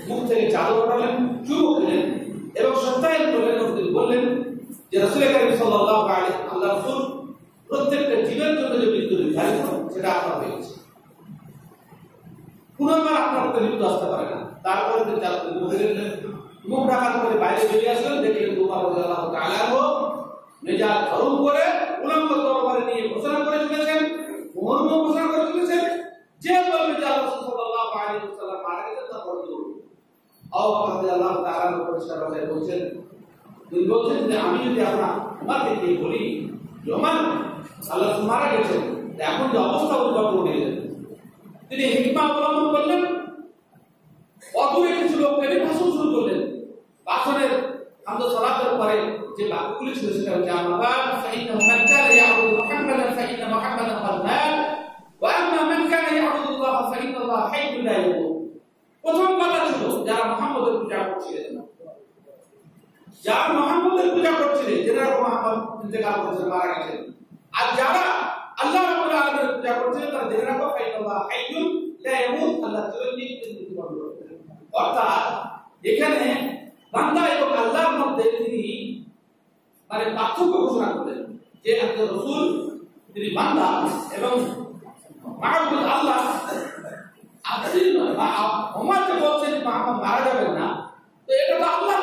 মুখ থেকে চাদর ওঠালেন, চুমু খেলেন এবং সত্যায়ন করলেন। তিনি বললেন যে রাসূল কারীম সাল্লাল্লাহু আলাইহি আল্লাহ রাসূল প্রত্যেকটা জীবের জন্য যে মৃত্যু নির্ধারিত সেটা আপনার হয়ে গেছে, পুনর্বার আপনার মধ্যে মৃত্যু আসতে পারে না। তারপরে তিনি মুখ ঢাকার পরে বাইরে বেরিয়ে আসলেন, দেখলেন উমর রাদিয়াল্লাহু তাআলা মেজাজ গরম করে উলঙ্গ তরবারি নিয়ে ঘোষণা করে চলেছেন, মর্ম ঘোষণা করে চলেছেন, যে বলবে যে আল্লাহ সাল্লাল্লাহু আলাইহি ওয়াসাল্লাম মারা গেছেন তা বলতে হবে। আবু বকর রাদিয়াল্লাহু তাআলা পরিষ্কার ভাষায় বলছেন, তিনি বলছেন যে আমি যদি আপনার উমারকে গিয়ে বলি যে উমার আল্লাহ মারা গেছেন, এখন যে অবস্থা উদ্ভব হয়ে যাবে, তিনি হিকমা অবলম্বন করলেন, অদূরে কিছু লোক এনে ভাষণ শুরু করলেন। ভাষণের আমাদের সালাতের পরে যে বাক্যগুলি ছিল সেটা হচ্ছে আমাদের ফাইন্না মান কানা ইয়াবুদু মুহাম্মাদান ফাইন্না মুহাম্মাদান ক্বাদ মাত ওয়া আম্মা মান কানা ইয়াবুদু আল্লাহ ফাইন্না আল্লাহ হাইয়্যুন লা ইয়ামুত। প্রথম কথা ছিল যারা মুহাম্মদের পূজা করছিলেন, যারা মুহাম্মদের পূজা করছিলেন, যারা মুহাম্মদ ইন্তেকাল করেছেন, মারা গেছেন, আর যারা আল্লাহ রাব্বুল আলামিনের পূজা করছিলেন তারা জেনে রাখো ফাইন্না আল্লাহ হাইয়্যুন লা ইয়ামুত, আল্লাহ চিরঞ্জীব, তিনি মৃত্যুবরণ করবেন। অর্থাৎ এখানে বান্দা এবং আল্লাহর মধ্যে তিনি মানে পার্থক্য ঘোষণা করলেন যে একজন রাসূল তিনি বান্দা এবং মাহবুব আল্লাহ। আপনি ওমর যে বলছেন মুহাম্মদ মারা যাবেন না, তো এটা তো আল্লাহ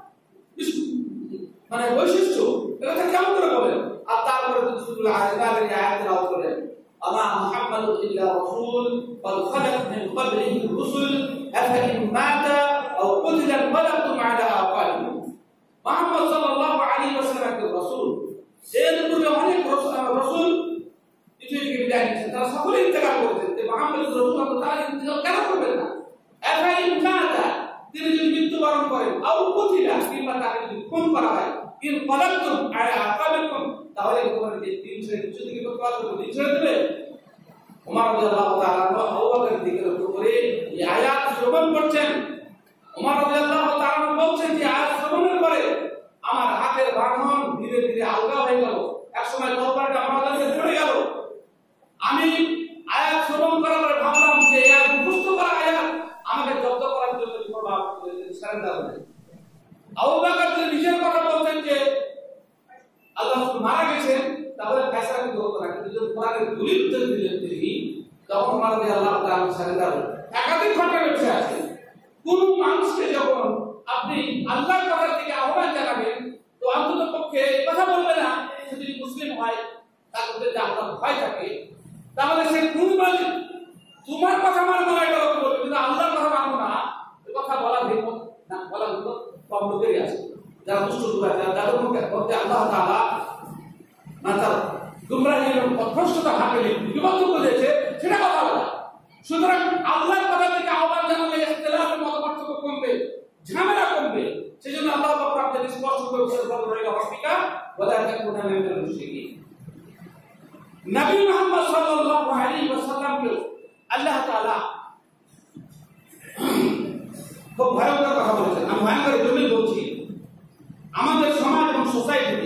মানে বৈশিষ্ট্য, এটা কেমন করে বলেন? আর তারপরে সূরা আল-ইমরানের আয়াত তেলাওয়াত করলেন, আমা মুহাম্মাদুন ইল্লা রাসূল ওয়া খালাত মিন ক্বাবলিহি আর-রুসুল আফা ইন মাতা আও কুতিলা ফালাতুম আলা আকালিহিম। মুহাম্মদ সাল্লাল্লাহু আলাইহি ওয়াসাল্লাম একজন রাসূল, এর পূর্বে অনেক রাসূল পৃথিবী থেকে বিদায় নিয়েছেন, তারা সকলে ইন্তেকাল করেছেন। যে মুহাম্মদ রাসূল তারা ইন্তেকাল কেন করবেন না? আফা ইন মাতা, তিনি যদি মৃত্যুবরণ করেন, আও কুতিলা কিংবা তাকে যদি খুন করা হয়, ইন ফালাতুম আলা আকালিহিম, তাহলে তোমার যে তিন ছেড়ে কিছু দিকে করতে পারবে, দিন ছেড়ে দেবে। ওমর রাদিয়াল্লাহু তাআলা আবু বকরের দিকে লক্ষ্য করে এই আয়াত শ্রবণ করছেন। ওমর রাদিয়াল্লাহু তাআলা বলছেন যে আয়াত শ্রবণের পরে আমার হাতের বাঁধন ধীরে ধীরে আলগা হয়ে গেল, একসময় তরবারটা আমার কাছে পড়ে গেল। আমি আয়াত শ্রবণ করার পরে ভাবলাম যে এই আয়াত মুখস্থ করা আয়াত আমাকে জব্দ করার জন্য প্রভাব সারেন্ডার হবে। আবু বকর যে নিজের কথা বলছেন যে আল্লাহ মারা গেছেন, তাহলে ফয়সালা কিন্তু হতো না, কিন্তু যখন কোরআনের দলিল উত্তর দিলেন তিনি, তখন ওমর রাদিয়াল্লাহু তাআলা সারেন্ডার হলেন। একাধিক ঘটনা ঘটে আছে, কোন মানুষকে যখন আপনি আল্লাহর কথার দিকে আহ্বান জানাবেন, তো অন্তত পক্ষে এই কথা বলবে না সে যদি মুসলিম হয়, তার মধ্যে যদি আল্লাহর ভয় থাকে, তাহলে সে কোনবার তোমার কথা মানবো না এটা বলবে, কিন্তু আল্লাহর কথা মানবো না এই কথা বলা হিম্মত না, বলা হিম্মত কম লোকেরই আছে। যারা দুষ্ট লোক আছে, যাদের মধ্যে আল্লাহ তাআলা না তার গুমরাহি এবং পথভ্রষ্টতা হাতে বিভক্ত করেছে, সেটা কথা বলা। সুতরাং আল্লাহর কথা থেকে আহ্বান জানালে ইখতিলাফের মতপার্থক্য কমবে, ঝামেলা কমবে। সেজন্য আল্লাহ পাক আপনাদের স্পষ্ট করে বলেছেন রহিমা রাব্বিকা ওয়ালা তাকুনা মিনাল মুশরিকিন। নবী মুহাম্মদ সাল্লাল্লাহু আলাইহি ওয়াসাল্লামকে আল্লাহ তাআলা খুব ভয়ঙ্কর কথা বলেছেন। আমি ভয়ঙ্কর জন্য বলছি, আমাদের সমাজ এবং সোসাইটিতে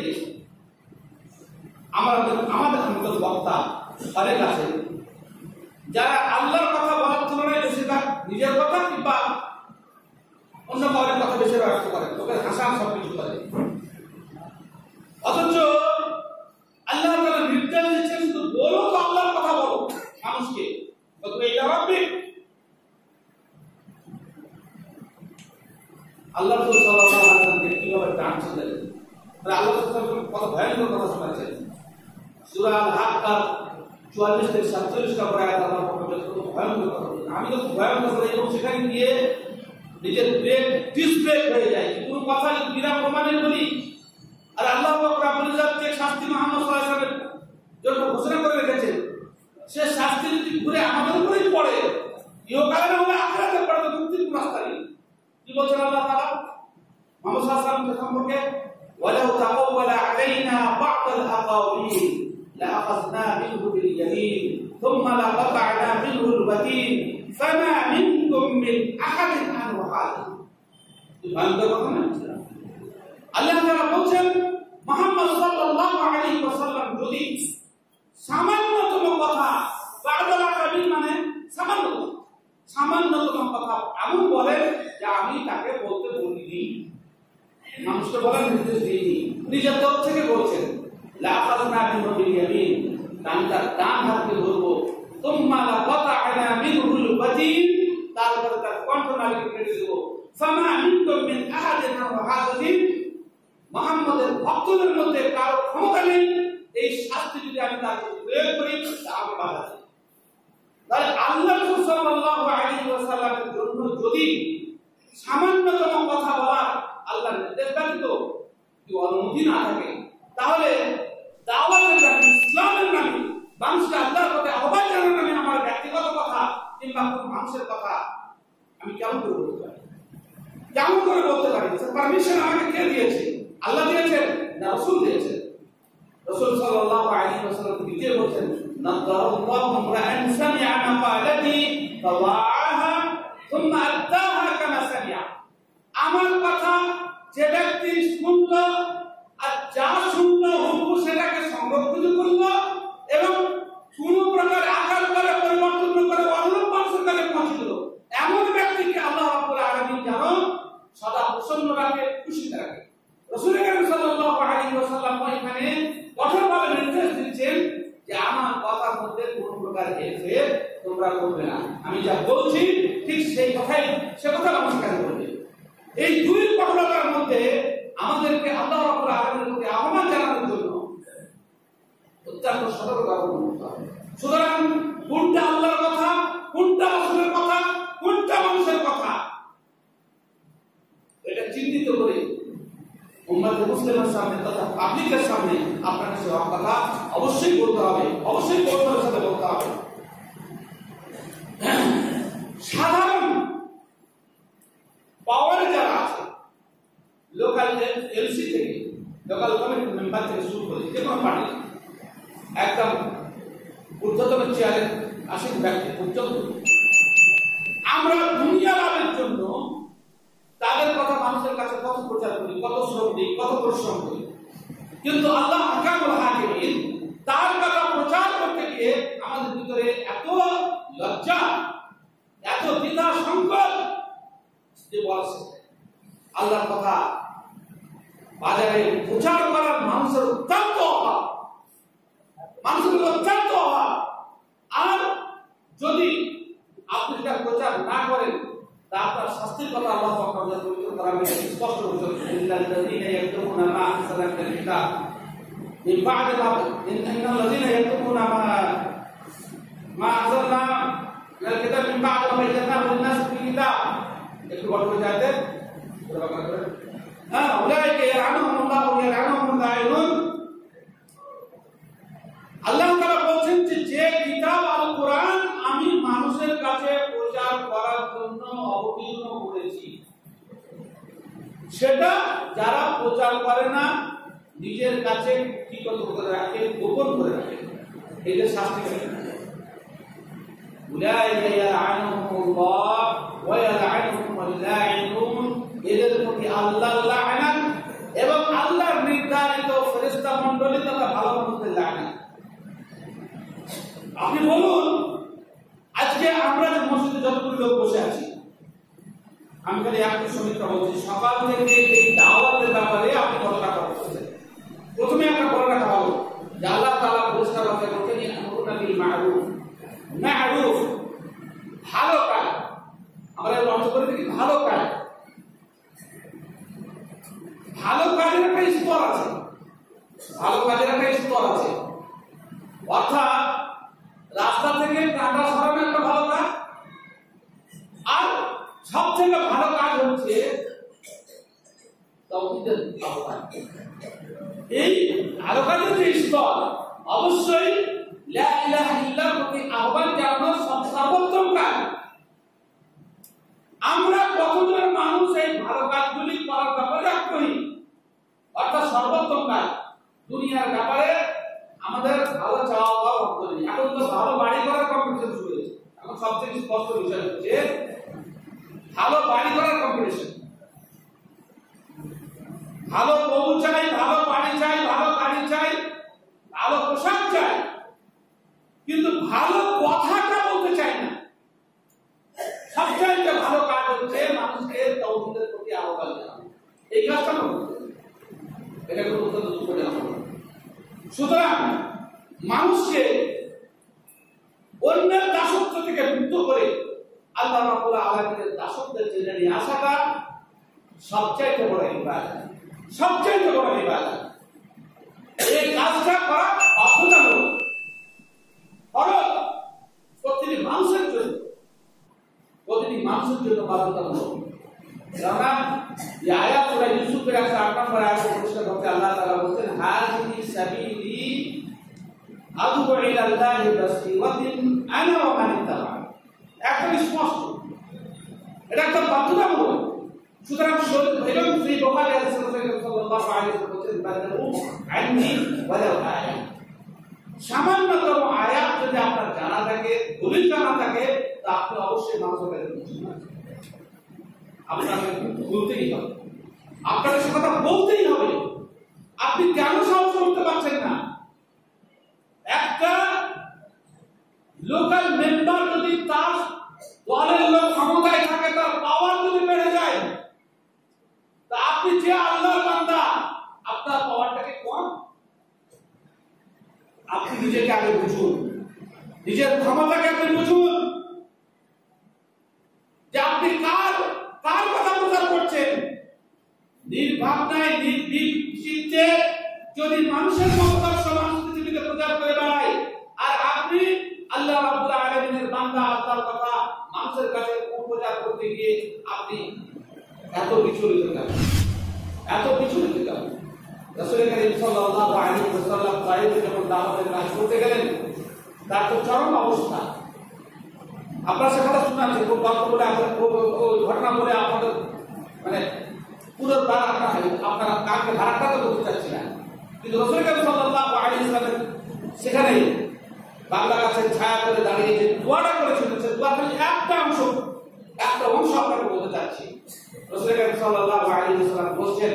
আমাদের আমাদের মতো বক্তা অনেক আছে যারা আল্লাহর কথা বলার তুলনায় বেশিরভাগ নিজের কথা কিংবা অন্য কারোর কথা বেশি ব্যবহার করে, লোকের হাসা সব কিছু করে। অথচ আল্লাহ তাআলা নির্দেশ দিচ্ছেন শুধু বলো তো আল্লাহর কথা বলো মানুষকে, তবে এটা ভাববে আল্লাহ সাল্লাল্লাহু আলাইহি ওয়াসাল্লাম কিভাবে ডাকছিলেন, আল্লাহ সাল্লাল্লাহু কত ভয়ানক কথা শোনাচ্ছেন। সূরা আল-হাক্কার চুয়াল্লিশ থেকে সাতচল্লিশ নম্বর আয়াত আল্লাহ বলেন কত ভয়ানক কথা। আমি তো ভয়ানক কথা এবং সেখানে গিয়ে নিজের ব্রেক ডিসব্রেক হয়ে যায়, কোনো কথা যদি বিনা প্রমাণে বলি। আর আল্লাহ পাক রব্বুল ইজ্জত যে শাস্তি মুহাম্মদ সাল্লাল্লাহু আলাইহি ওয়াসাল্লামের জন্য ঘোষণা করে রেখেছেন, সে শাস্তি যদি ঘুরে আমাদের উপরেই পড়ে, ইহকালে না হলে আখিরাতে পড়ে, তো মুক্তির রাস্তা নেই। কি বলছেন আল্লাহ তাআলা মুহাম্মদ সাল্লাল্লাহু আলাইহি ওয়াসাল্লাম সম্পর্কে? ওয়ালাউ তাকাওয়ালা আলাইনা বা'দাল আকাওয়ালিন লাআখাযনা মিনহু বিল ইয়ামিন থুম্মা লাকাতা'না মিনহু আল ওয়াতিন ফামা মিনকুম মিন আহাদিন আনহু হাদিন। ভয়ঙ্কর কথা না? আল্লাহ তাআলা বলছেন মুহাম্মদ সাল্লাল্লাহু আলাইহি ওয়াসাল্লাম যদি সামান্যতম কথা, বা'দাল আকাওয়ালিন মানে সামান্য সামান্যতম কথা এমন বলেন যে মানুষকে বলার নির্দেশ দিইনি, নিজের তরফ থেকে বলছেন লাআখাযনা মিনহু বিল-ইয়ামিন, আমি তার ডান হাতকে ধরবো, তুম্মা লাকাতা'না মিনহুল ওয়াতিন, তারপরে তার কণ্ঠনালীকে কেটে দেব। ফামা মিনকুম মিন আহাদিন আনহু হাফিজিন, মুহাম্মদের ভক্তদের মধ্যে কারো ক্ষমতা নেই এই শাস্তি যদি আমি তার উপর প্রয়োগ করি তা আমি বাধা দিই। তাহলে আল্লাহ রাসূল সাল্লাল্লাহু আলাইহি ওয়াসাল্লামের জন্য যদি সামান্যতম কথা বলা আল্লাহর নির্দেশ ব্যতীত যদি অনুমতি না থাকে, তাহলে দাওয়াতের নামে, ইসলামের নামে, মানুষকে আল্লাহর পথে আহ্বান জানানোর নামে আমার ব্যক্তিগত কথা কিংবা কোন মানুষের কথা আমি কেমন করে বলতে পারি? কেমন করে বলতে পারি? পারমিশন আমাকে কে দিয়েছে? আল্লাহ দিয়েছেন না রাসূল দিয়েছেন? রাসূল সাল্লাল্লাহু আলাইহি ওয়াসাল্লাম নিজে বলেছেন, নাদারাল্লাহু ইমরাআন সামি'a মাকালাতি ফাওয়াআহা সুম্মা আদ্দাহা কামা সামি'a। আমার কথা যে ব্যক্তি শুনল আর যা শুনল হুবহু সেটাকে সংরক্ষিত করল এবং কোন প্রকার আকার করে পরিবর্তন করে অনুরূপ মানুষের কাছে পৌঁছে দিল, এমন ব্যক্তিকে আল্লাহ রাব্বুল আলামিন যেন সদা প্রসন্ন রাখে, খুশি রাখে। রাসূল সাল্লাল্লাহু আলাইহি ওয়াসাল্লাম এখানে কঠোরভাবে নির্দেশ দিচ্ছেন যে আমার কথার মধ্যে কোন প্রকার হেরফের তোমরা করবে না, আমি যা বলছি ঠিক সেই কথাই সে কথা মানুষ কাজ করবে। এই দুই কঠোরতার মধ্যে আমাদেরকে আল্লাহ রাব্বুল আলামিনের প্রতি আহ্বান জানানোর জন্য অত্যন্ত সতর্কতা অবলম্বন করতে হবে। সুতরাং কোনটা আল্লাহর কথা, কোনটা রাসূলের কথা, কোনটা মানুষের কথা, এটা চিন্তিত করে উম্মাতে মুসলিমের সামনে তথা পাবলিকের সামনে আপনাকে সে কথা অবশ্যই বলতে হবে, অবশ্যই কৌশলের সাথে বলতে হবে। সাধারণ পাওয়ার যারা আছে, লোকাল এলসি থেকে, লোকাল কমিটি মেম্বার থেকে শুরু করে যে কোনো পার্টি, একদম ঊর্ধ্বতন চেয়ারে আসেন ব্যক্তি পর্যন্ত, আমরা দুনিয়া লাভের জন্য তাদের কথা মানুষের কাছে কত প্রচার করি, কত শ্রম দিই, কত পরিশ্রম করি, কিন্তু আল্লাহ আহকামুল হাকিমিন তার কথা প্রচার করতে গিয়ে আমাদের ভিতরে এত লজ্জা, এত দ্বিধা সংকট যে বলছে আল্লাহর কথা বাজারে প্রচার করার মানুষের অত্যন্ত অভাব, মানুষের অত্যন্ত অভাব। আর যদি আপনি এটা প্রচার না করেন তা আপনার শাস্তির কথা আল্লাহ আপনাদের পবিত্র কোরআনে স্পষ্ট বলেছেন, ইন্নাল্লাযীনা ইয়াকতুমুনা মা আনজালনা মিনাল কিতাব মিন বা'দি মা ইন্নাল্লাযীনা ইয়াকতুমুনা মা মা আনজালনা মিনাল কিতাব মিন বা'দি মা বায়্যানাহু লিন-নাস ফিল কিতাব। একটু বড় করে যাতে হ্যাঁ, উলাইকা ইয়ালআনুহুমুল্লাহু ওয়া ইয়ালআনুহুমুল লাঈনুন। আল্লাহ তাআলা বলেন যে যে কিতাব আল কোরআন আমি মানুষের কাছে প্রচার করার জন্য অবতীর্ণ করেছি, সেটা যারা প্রচার করে না, নিজের কাছে কি করে রাখে, গোপন করে রাখে, এদের শাস্তি হবে। উলাইকা ইয়ালআনুহুমুল্লাহ ওয়া ইয়ালআনুহুমুল লাঈনুন, এদের প্রতি আল্লাহর লানত এবং আল্লাহর নির্ধারিত ফেরেশতা মণ্ডলী তথা ভালো মানুষদের লানত। আপনি বলুন, আজকে আমরা যে মসজিদে যতগুলো লোক বসে আছি, আমি খালি একটু সমীক্ষা বলছি, সকাল থেকে এই দাওয়াতের ব্যাপারে আপনি কত টাকা বলছেন? প্রথমে একটা বড় টাকা হলো যে আল্লাহ তাআলা পুরস্কার রক্ষা করতেন ইয়ামুরুনা বিল মা'রুফ, মা'রুফ ভালো কাজ, আমরা এর অর্থ করে দেখি ভালো কাজ। ভালো কাজের একটা স্তর আছে, ভালো কাজের একটা স্তর আছে, অর্থাৎ রাস্তা থেকে কাঁটা সরানো একটা ভালো কাজ, আর সবথেকে ভালো কাজ হচ্ছে তাওহীদের আহ্বান। এই ভালো কাজের যে স্তর, অবশ্যই লা ইলাহা ইল্লাল্লাহর প্রতি আহ্বান জানানো সর্বোত্তম কাজ। আমরা কতজন মানুষ এই ভালো কাজগুলি করার ব্যাপারে আগ্রহী, অর্থাৎ সর্বোত্তম কাজ দুনিয়ার ব্যাপারে আমাদের ভালো চাওয়া পাওয়া ভক্ত নেই। এখন তো ভালো বাড়ি করার কম্পিটিশন শুরু হয়েছে। এখন সবচেয়ে স্পষ্ট বিষয় হচ্ছে ভালো বাড়ি করার কম্পিটিশন। ভালো বউ চাই, ভালো বাড়ি চাই, ভালো গাড়ি চাই, ভালো পোশাক চাই, কিন্তু ভালো কথাটা বলতে চাই না। সবচাইতে ভালো কাজ হচ্ছে মানুষকে তাওহীদের প্রতি আহ্বান জানানো, এই কাজটা করতে এটা কোনো অত্যন্ত দুঃখজনক। সুতরাং মানুষকে অন্যের দাসত্ব থেকে মুক্ত করে আল্লাহ রাব্বুল আলামিনের দাসত্বের জন্য নিয়ে আসাটা সবচেয়ে বড় ইবাদত, সবচেয়ে বড় ইবাদত। এই কাজটা করা বাধ্যতামূলক, ফরজ, প্রতিটি মানুষের জন্য, প্রতিটি মানুষের জন্য বাধ্যতামূলক। কেননা এই আয়াত সূরা ইউসুফের একশো আট নম্বর আয়াতে পরিষ্কার ভাবে আল্লাহ তাআলা বলেছেন, হাযিহি সাবিলি আদউ ইলা আল্লাহি বাসীরাতিন আনা ওয়া মান ইত্তাবা'আনি। একদম স্পষ্ট, এটা একটা বাধ্যতামূলক। সুতরাং এবং সেই বুখারী হাদিসে রাসূলুল্লাহ সাল্লাল্লাহু আলাইহি ওয়াসাল্লাম বলেছেন, বাল্লিগু আন্নী ওয়ালাউ আয়াত। সামান্যতম আয়াত যদি আপনার জানা থাকে, দলিল জানা থাকে, তা আপনি অবশ্যই মানুষের কাছে পৌঁছাবেন। আপনাকে বলতেই হবে, আপনাকে সে কথা বলতেই হবে। আপনি কেন সাহস করতে পারছেন না? একটা লোকাল মেম্বার যদি তার দলের লোক ক্ষমতায় থাকে, তার পাওয়ার যদি বেড়ে যায়, তা আপনি যে আল্লাহর বান্দা, আপনার পাওয়ারটাকে কম। আপনি নিজেকে আগে বুঝুন, নিজের ক্ষমতাকে আপনি বুঝুন যে আপনি কার কার কথা প্রচার করছেন। নির্ভাবনায় নির্ভীক চিত্তে যদি মানুষের মমতার সমান পৃথিবীতে প্রচার করে বেড়ায়, আর আপনি আল্লাহ রাব্বুল আলামিনের বান্দা, আল্লাহর কথা মানুষের কাছে প্রচার করতে গিয়ে আপনি এত বিচলিত কেন, এত বিচলিত কেন? রাসূল করিম সাল্লাল্লাহু আলাইহি ওয়াসাল্লাম তাইফে যখন দাওয়াতের কাজ করতে গেলেন, তার তো চরম অবস্থা। আপনারা সে কথা শুনেছেন, খুব গল্প বলে, আপনার ওই ঘটনা বলে আপনাদের মানে পুনর্বার আপনারা কাকে ভাড়াটা তো করতে চাচ্ছি না। কিন্তু রাসূল করিম সাল্লাল্লাহু আলাইহি ওয়াসাল্লাম সেখানে বাংলা গাছের ছায়া করে দাঁড়িয়ে যে দোয়াটা করেছিলেন, সে দোয়া খালি একটা অংশ, একটা অংশ আপনাকে বলতে চাচ্ছি। রাসূল করিম সাল্লাল্লাহু আলাইহি ওয়াসাল্লাম বলছেন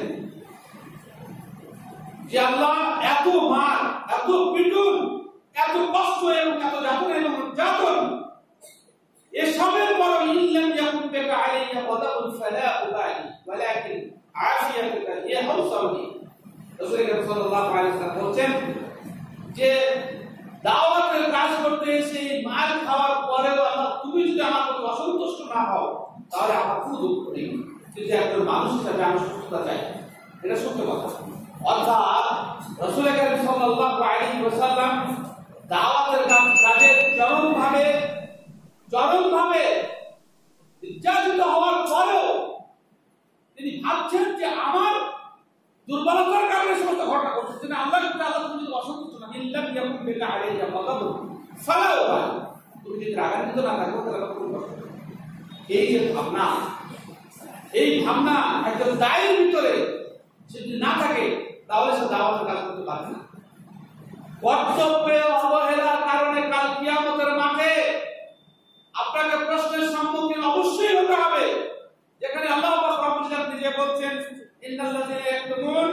যে আল্লাহ এত মার, এত পিটুন, এত কষ্ট এবং এত যাতনা এবং যাতন, এসবের পর ইল্লাম ইয়াকুন বিকা আলাইয়া ওয়াদাউল ফালা উবালি ওয়ালাকিন আফিয়াতুকা হিয়া আওসাউনি। রাসূল সাল্লাল্লাহু আলাইহি ওয়াসাল্লাম বলেন যে দাওয়াতের কাজ করতে এসে মার খাওয়ার পরেও আল্লাহ তুমি যদি আমার প্রতি অসন্তুষ্ট না হও, তাহলে আমার কোনো দুঃখ নেই। যদি একজন মানুষ হিসেবে আমি সুস্থতা চাই, এটা সত্য কথা। অর্থাৎ রাসূল করিম সাল্লাল্লাহু আলাইহি ওয়াসাল্লাম দাওয়াতের কাজে চরমভাবে চরমভাবে নির্যাতিত হওয়ার পরেও তিনি ভাবছেন যে আমার দুর্বলতার কারণে সমস্ত ঘটনা ঘটছে না। আল্লাহ কিন্তু আল্লাহ তুমি যদি অসন্তুষ্ট না, ইল্লাম ইয়াকুন বিকা আলাইয়া ওয়াদাবু ফালা উবালি, তুমি যদি রাগান্বিত না থাকো তাহলে কোনো কষ্ট নেই। এই যে ভাবনা, এই ভাবনা একজন দায়ের ভিতরে যদি না থাকে, তাহলে সে দাওয়াতের কাজ করতে পারবে না। কর্তব্যে অবহেলার কারণে কাল কিয়ামতের মাঠে আপনাকে প্রশ্নের সম্মুখীন অবশ্যই হতে হবে, যেখানে আল্লাহ পাক রব্বুল ইজ্জত নিজে বলছেন, ইন্নাল্লাযীনা ইয়াকতুমুন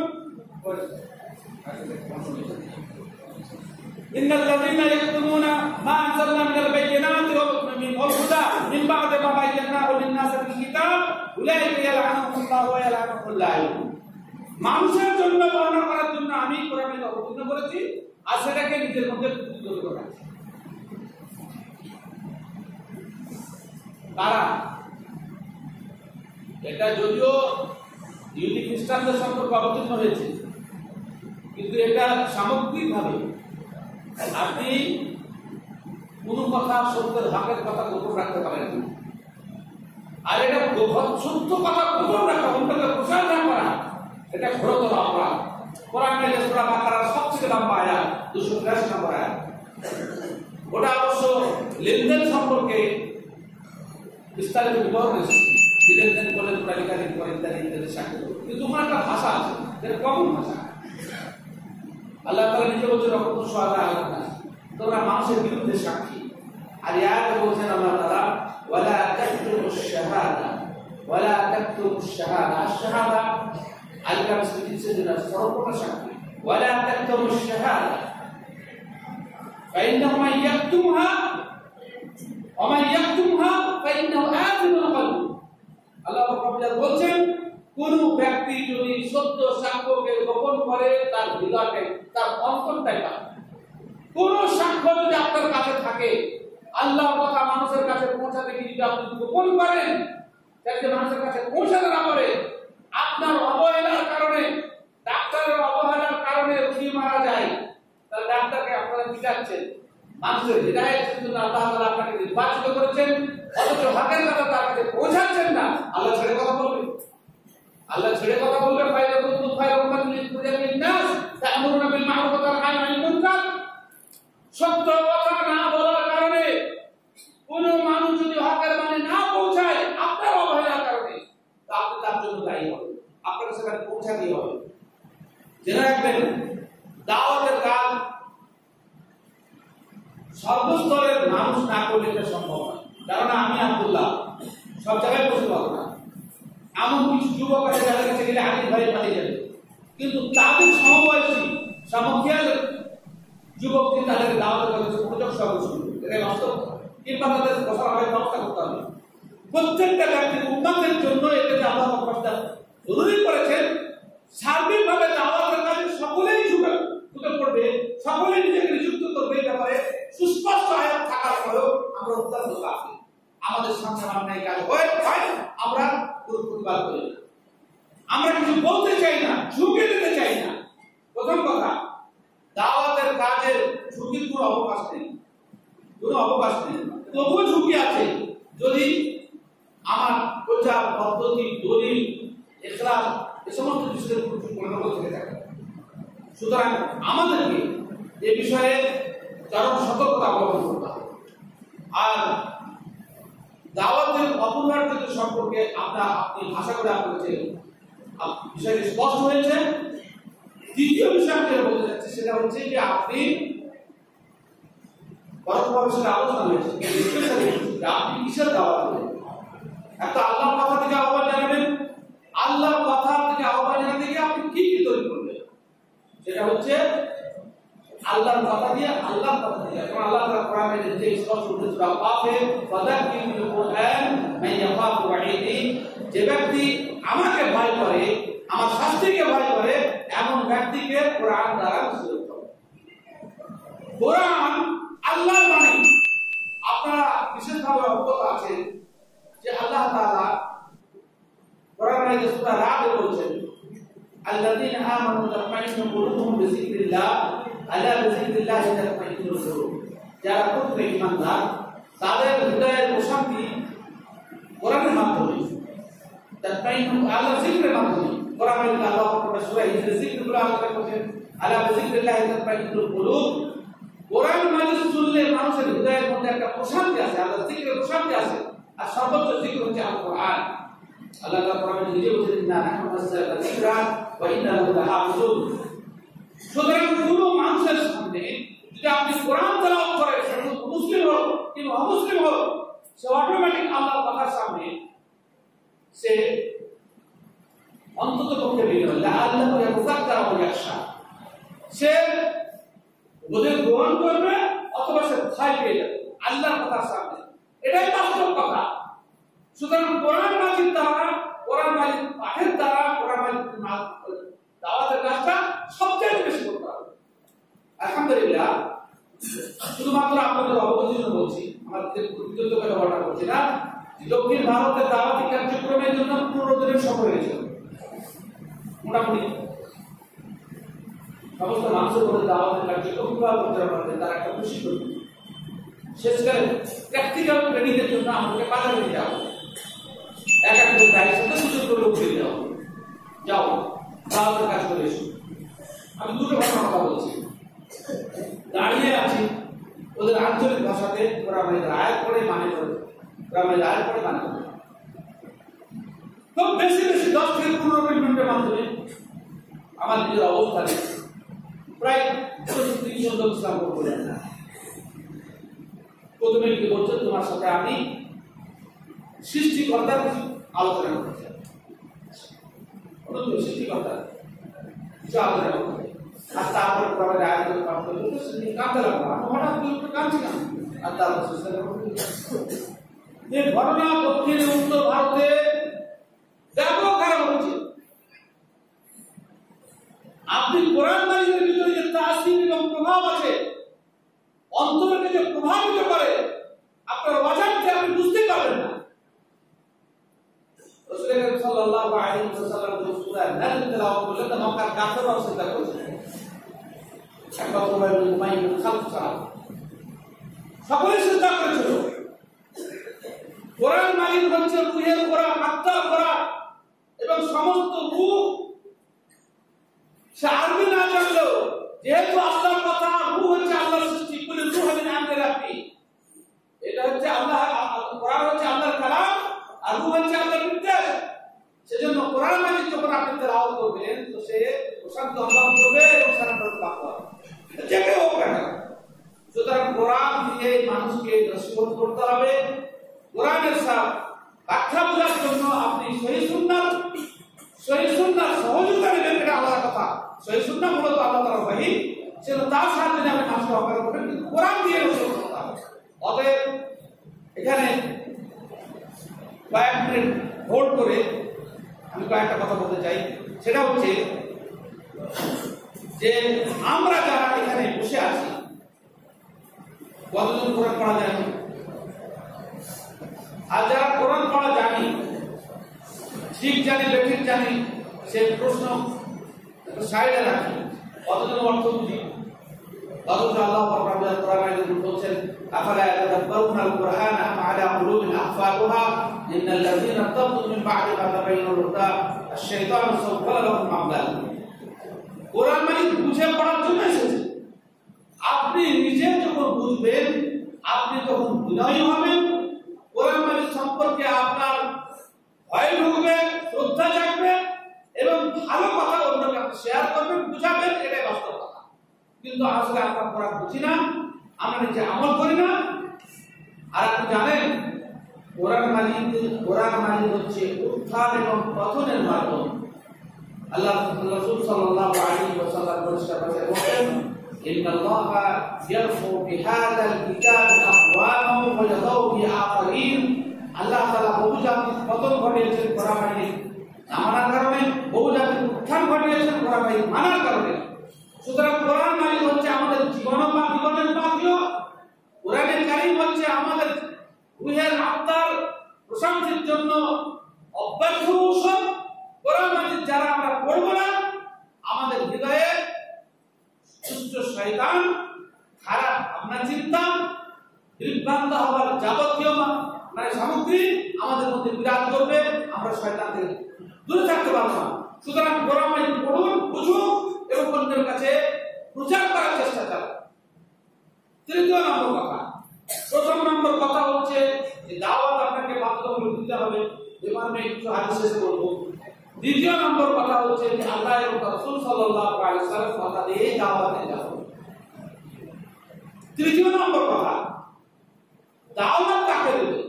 ইন্নাল্লাযীনা ইয়াকতুমুনা মা আনজালনা মিনাল বায়্যিনাতি ওয়াল হুদা মিন বা'দি মা বায়্যানাহু লিন-নাসি ফিল কিতাব উলাইকা ইয়ালআনুহুমুল্লাহু ওয়া ইয়ালআনুহুমুল লাঈনুন। মানুষের জন্য বর্ণনা করার জন্য আমি কোরআনে অবতীর্ণ করেছি, আর সেটাকে নিজের মধ্যে পুঁজি করে রাখছি। কারা? এটা যদিও ইহুদি খ্রিস্টানদের সম্পর্কে অবতীর্ণ হয়েছে, কিন্তু এটা সামগ্রিকভাবে আপনি কোন কথা সত্যের ভাগের কথা গোপন রাখতে পারেন না। আর এটা সত্য কথা গোপন রাখা, অন্যকে প্রচার না করা, এটা ঘোরতর অপরাধ। কোরআনের সূরা বাকারার সবচেয়ে লম্বা আয়াত দুশো তিরাশি নম্বর আয়াত। ওটা অবশ্য লেনদেন সম্পর্কে বিস্তারিত বিবরণ এসেছে, লেনদেন করলে তালিকারি করে ইত্যাদি ইত্যাদি সাক্ষ্য, কিন্তু তোমার একটা ভাষা আছে, যেটা কমন ভাষা। আল্লাহ তাআলা নিজে বলছেন রকম সোয়াদা আল্লাহ, তোমরা মানুষের বিরুদ্ধে সাক্ষী। আর এই আয়াতে বলছেন আল্লাহ তাআলা, ওয়ালা তাকতুমুশ শাহাদা ওয়ালা তাকতুমুশ শাহাদা। আশ-শাহাদা আল-কালাম স্পিচিসের জন্য সর্বপ্রকার সাক্ষী। ওয়ালা তাকতুমুশ শাহাদা ফাইন্নাহু মান ইয়াকতুমহা ওয়া মান ইয়াকতুমহা ফাইন্নাহু আযিমুল কলব। আল্লাহ পাক বলছেন কোন ব্যক্তি যদি সত্য সাক্ষ্যকে গোপন করে তার হৃদয়কে তার অন্তরটাই পায়। কোন সাক্ষ্য যদি আপনার কাছে থাকে, আল্লাহর কথা মানুষের কাছে পৌঁছাতে গিয়ে যদি আপনি গোপন করেন, যাতে মানুষের কাছে পৌঁছাতে না পারে, আপনার অবহেলার কারণে, ডাক্তারের অবহেলার কারণে রোগী মারা যায়, তাহলে ডাক্তারকে আপনারা পিটাচ্ছেন। মানুষের হৃদায়াতের জন্য আল্লাহ তাআলা আপনাকে নির্বাচিত করেছেন, অথচ হকের কথা তার কাছে পৌঁছাচ্ছেন না। আল্লাহ ছেড়ে কথা বলবে, আল্লাহ ছেড়ে কথা বলবে। ফায়দা কুনতুম খায়রা উম্মাতিন লিতুখরিজাল নাস তা'মুরুনা বিল মা'রুফ ওয়া তানহাউনা আনিল মুনকার। সত্য কথা না বলার কারণে কোন মানুষ যদি হকের মানে না পৌঁছায় আপনার অবহেলার কারণে, তা আপনি তার জন্য দায়ী হবেন, আপনাকে সেখানে পৌঁছাতেই হবে। জেনে রাখবেন, দাওয়াতের কাজ সর্বস্তরের মানুষ না করলে এটা সম্ভব নয়। কারণ আমি আব্দুল্লাহ সব জায়গায় বসতে পারবো না, এমন কিছু যুবক আছে যাদের কাছে গেলে আগে ঘরে পাঠিয়ে যাবে, কিন্তু তাদের সমবয়সী সমখিয়াল যুবককে তাদের দাওয়াতের কাছে মনোযোগ সহ শুনবে, এটা বাস্তব। কিংবা তাদের বসার হবে ব্যবস্থা করতে হবে। প্রত্যেকটা ব্যক্তির উন্নতির জন্য এতে আল্লাহ প্রস্তাব জরুরি করেছেন। সার্বিকভাবে দাওয়াতের কাজে সকলেই ঝুঁকে ঝুঁকে পড়বে, সকলেই নিজেকে নিযুক্ত করবে। এই ব্যাপারে সুস্পষ্ট আয়াত থাকার পরেও আমরা অত্যন্ত গাফিল। আমাদের সামনে সামনে কাজ হয়, আমরা কোনো প্রতিবাদ করি না, আমরা কিছু বলতে চাই না, ঝুঁকে দিতে চাই না। প্রথম কথা, দাওয়াতের কাজের ঝুঁকির কোনো অবকাশ নেই, কোনো অবকাশ নেই। তবুও ঝুঁকি আছে যদি আমার প্রচার পদ্ধতি, দলিল, ইখলাস এই সমস্ত বিষয়ের উপর মনোযোগ থেকে থাকে। সুতরাং আমাদেরকে এ বিষয়ে চরম সতর্কতা অবলম্বন করতে হবে। আর দাওয়াতের অপরিহার্য সম্পর্কে আমরা আপনি ভাষা করে আপনাকে বিষয়টি স্পষ্ট হয়েছে। দ্বিতীয় বিষয় আমি বলতে চাচ্ছি সেটা হচ্ছে যে আপনি পরোক্ষভাবে সেটা আলোচনা হয়েছে, আপনি কিসের দাওয়াত দেবেন। একটা আল্লাহর কথা থেকে আহ্বান জানাবেন, আল্লাহর কথা থেকে আহ্বান জানাতে গিয়ে আপনি কি কি তৈরি করবেন, সেটা হচ্ছে আল্লাহর কথা দিয়ে, আল্লাহর কথা দিয়ে। কারণ আল্লাহ তাআলা কোরআনে যে স্পষ্ট বলেছেন, সূরা কাফে, ফাযাক্কির বিল কুরআন মান ইয়াখাফু ওয়াঈদি, যে ব্যক্তি আমাকে ভয় করে, আমার শাস্তিকে ভয় করে, এমন ব্যক্তিকে কোরআন দ্বারা উৎসাহিত করো। কোরআন আল্লাহর বাণী। আপনারা বিশেষভাবে অবগত আছেন যে আল্লাহ তাআলা কোরআনে সূরা রাদ বলেছেন, আল্লাযীনা আমানু তাতমাইন্নু কুলুবুহুম বিযিকরিল্লাহ আলা বিযিকরিল্লাহ তাতমাইন্নুল কুলুব। যারা প্রকৃত ঈমানদার তাদের হৃদয়ের প্রশান্তি কোরআনের মাধ্যমে, তাতমাইন্নু আলা যিকরের মাধ্যমে। কোরআনে আল্লাহ তাআলা সূরা হিজর যিকরগুলো আলোচনা করেছেন, আলা বিযিকরিল্লাহ তাতমাইন্নুল কুলুব। কোরআন মাজিদ শুনলে মানুষের হৃদয়ের মধ্যে একটা প্রশান্তি আছে, আল্লাহর যিকরের প্রশান্তি আছে। আর সর্বোচ্চ যিকর হচ্ছে আল কোরআন। আল্লাহ তাআলা কোরআনে নিজে বলেছেন, ইন্না নাহনু নাযালনা যিকরা ওয়া ইন্না লাহু লাহাফিজুন। সুতরাং কোনো মানুষের সামনে যদি আপনি কোরআন তেলাওয়াত করেন, মুসলিম হোক কিংবা অমুসলিম হোক, সে অটোমেটিক আল্লাহর কথার সামনে সে অন্তত পক্ষে বিনয়, লাআল্লাহু ইয়াতাযাক্কারু ওয়া ইয়াখশা, সে ওদের গ্রহণ করবে অথবা সে ভয় পেয়ে যাবে আল্লাহর কথার সামনে। এটাই বাস্তব কথা। সুতরাং কোরআন মাজিদ দ্বারা, কোরআন মাজিদ পাঠের দ্বারা, কোরআন মাজিদ দাওয়াতের কাজটা সবচেয়ে বেশি করতে হবে। আলহামদুলিল্লাহ, শুধুমাত্র আপনাদের অবগতির জন্য বলছি, আমাদের কৃতজ্ঞতা ব্যবহার করছি না। দক্ষিণ ভারতের দাওয়াতি কার্যক্রমের জন্য পনেরো দিনের সফর হয়েছিল। মোটামুটি সমস্ত মানুষের মধ্যে দাওয়াতের কার্যক্রম করতে পারবে, তার একটা প্রশিক্ষণ। শেষকালে প্র্যাকটিক্যাল ট্রেনিং এর জন্য আমাদেরকে বাজারে নিতে হবে। এক একজন গাড়ির সাথে সুযোগ করে লোক দিয়ে দেওয়া হবে, যাও দাওয়াতের কাজ করে এসো। আমি দুটো ঘটনার কথা বলছি। দাঁড়িয়ে আছি, ওদের আঞ্চলিক ভাষাতে ওরা আমাদের আয়াত করে মানে করে, ওরা আমাদের আয়াত করে মানে করে। খুব বেশি বেশি দশ থেকে পনেরো মিনিটের মাধ্যমে আমার নিজের অবস্থানে প্রায় তিনশো লোক ইসলাম করলেন না। প্রথমে কি বলছেন, তোমার সাথে আমি সৃষ্টিকর্তার কিছু আলোচনা করতে চাই, সৃষ্টিকর্তা কিছু আলোচনা করতে। আর তারপরে আমাদের আয়োজন কাঁদতে লাগলো, আমি হঠাৎ কাঁদছি না। আর তারপর এই ঘটনা দক্ষিণ উত্তর ভারতে ব্যাপক হারে হচ্ছে। আপনি কোরআন মাজিদের ভিতরে যে তাসির এবং প্রভাব আছে, অন্তরকে যে প্রভাবিত করে, আপনার অজান্তে আপনি বুঝতে পারবেন না। রাসূল সাল্লাল্লাহু আলাইহি ওয়াসাল্লাম যে সূরা নাজম তেলাওয়াত করলেন, মক্কার কাফেররাও সেটা করেছে। একবার উমাইর বিন উমাইয়া বিন খালদ সাহাবা সকলে সেটা করেছিল। কোরআন মাজিদ হচ্ছে রূহের কোরআন, আত্মার কোরআন, এবং সমস্ত রূহ সে আরবি না জানলেও যেহেতু আল্লাহর কথা, রূহ হচ্ছে আল্লাহর সৃষ্টি, বলে রূহ মিন আমরি রাব্বি, এটা হচ্ছে আল্লাহ, কোরআন হচ্ছে আল্লাহর কালাম আর রূহ হচ্ছে আল্লাহর নির্দেশ। সেজন্য কোরআন মাজিদ যখন আপনি তেলাওয়াত করবেন তো সে প্রশান্ত অনুভব করবে এবং সারানোর পাবে, যে কেউ হোক না। সুতরাং কোরআন দিয়ে মানুষকে নসিহত করতে হবে। কোরআনের সাথে ব্যাখ্যা বোঝার জন্য আপনি সহিহ সুন্নাহ সহিহ সুন্নাহ সহযোগিতা নেবেন, এটা আলাদা কথা। সহিহ সুন্নাহ মূলত আল্লাহ তাআলার ওহী, সেটা তার সাহায্যে আপনি মানুষকে অবগত করবেন, কিন্তু কোরআন দিয়ে নসিহত করতে হবে। অতএব এখানে কয়েক মিনিট হোল্ড করে আমি কয়েকটা কথা বলতে চাই। সেটা হচ্ছে যে আমরা যারা এখানে বসে আছি, কতজন কোরআন পড়া জানি? আর যারা কোরআন পড়া জানি, ঠিক জানি বেঠিক জানি, সে প্রশ্ন সাইডে রাখি, কতজন অর্থ বুঝি? অথচ আল্লাহ পাক কোরআনে বলছেন, আফালা ইয়াতাদাব্বারুনাল কুরআনা আম আলা কুলুবিন আকফালুহা ইন্নাল্লাযীনা তাগু মিন বা'দি মা তাবাyyana হুদা আশ-শাইতানু সাওয়ালা লাহুম আমলান। কোরআন মানে বুঝে পড়ার জন্য এসেছে। আপনি নিজে যখন বুঝবেন, আপনি তখন বিনয়ী হবেন, কোরআন মানে সম্পর্কে আপনার ভয় ঢুকবে, শ্রদ্ধা জাগবে, এবং ভালো কথা অন্যকে আপনি শেয়ার করবেন, বুঝাবেন, এটাই বাস্তব কথা। কিন্তু আসলে আমরা কোরআন বুঝি না, আমরা নিজে আমল করি না। আর আপনি জানেন কোরআন মাজিদ কোরআন মাজিদ হচ্ছে উত্থান এবং পতনের মাধ্যম। আল্লাহ রাসূল সাল্লাল্লাহু আলাইহি ওয়াসাল্লাম বলেছেন, ইন্নাল্লাহা ইয়ারফু বিহাদাল কিতাব আকওয়ামাহু ওয়া ইয়াদাউ বি আখারিন। আল্লাহ তাআলা বহু জাতির পতন ঘটিয়েছেন কোরআন মাজিদ না মানার কারণে, বহু জাতির উত্থান ঘটিয়েছেন কোরআন মাজিদ মানার কারণে। সুতরাং কোরআন মাজিদ হচ্ছে আমাদের জীবন বা জীবনের পাথেয়। কোরআনের কারীম হচ্ছে আমাদের রূহের আত্মার প্রশান্তির জন্য অব্যর্থ ঔষধ। কোরআন মাজিদ যারা আমরা পড়ব না, আমাদের হৃদয়ে দুষ্ট শয়তান, খারাপ ভাবনা চিন্তা, বিভ্রান্ত হওয়ার যাবতীয় মানে সামগ্রী আমাদের মধ্যে বিরাজ করবে, আমরা শয়তান থেকে দূরে থাকতে পারবো না। সুতরাং কোরআন মাজিদ পড়ুন, বুঝুন এবং অন্যের কাছে প্রচার করার চেষ্টা চালান। তৃতীয় নম্বর কথা, প্রথম নম্বর কথা হচ্ছে যে দাওয়াত আপনাকে বাধ্যতামূলক দিতে হবে, যেমন আমি একটু হাদিস শেষ করব। দ্বিতীয় নম্বর কথা হচ্ছে যে আল্লাহ এবং রাসূল সাল্লাল্লাহু আলাইহি ওয়াসাল্লাম কথা দিয়ে দাওয়াত দিতে হবে। তৃতীয় নম্বর কথা, দাওয়াত কাকে দেবে?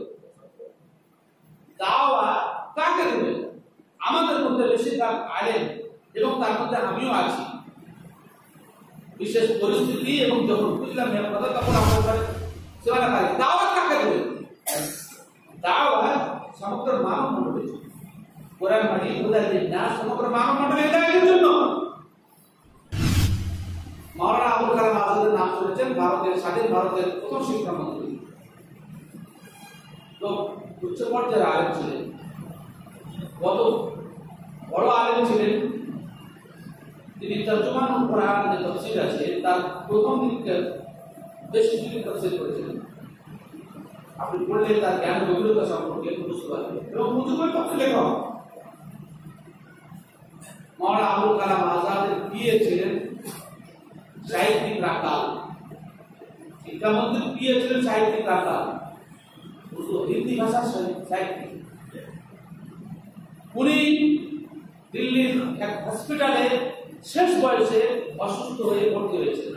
দাওয়াত কাকে দেবে? আমাদের মধ্যে বেশিরভাগ আলেম, এবং তার মধ্যে আমিও আছি, বিশেষ পরিস্থিতি এবং যখন বুঝলাম এর কথা, তখন আমাদের সেবাটা পাই। দাওয়াত কাকে দেবে? দাওয়াত সমগ্র মানব মণ্ডলী। কোরআন মাজিদ হুদাল্লিন নাস, সমগ্র মানব মণ্ডলী হেদায়েতের জন্য। মাওলানা আবুল কালাম আজাদের নাম শুনেছেন, ভারতের স্বাধীন ভারতের প্রথম শিক্ষামন্ত্রী, তো উচ্চ পর্যায়ের আলেম ছিলেন, কত বড় আলেম ছিলেন। তিনি তর্জমানুল কোরআন যে তাফসীর আছে, তার প্রথম দিকে বেশ কিছু তাফসীর করেছিলেন। আপনি পড়লে তার জ্ঞান গভীরতা সম্পর্কে বুঝতে পারবেন, এবং বুঝতে পারলে তখন লেখা হবে। মাওলানা আবুল কালাম আজাদের পিএ ছিলেন সাহিত্যিক রাকাল, শিক্ষামন্ত্রীর পিএ ছিলেন সাহিত্যিক রাকাল, হিন্দি ভাষার সাহিত্যিক। উনি দিল্লির এক হসপিটালে শেষ বয়সে অসুস্থ হয়ে ভর্তি হয়েছেন।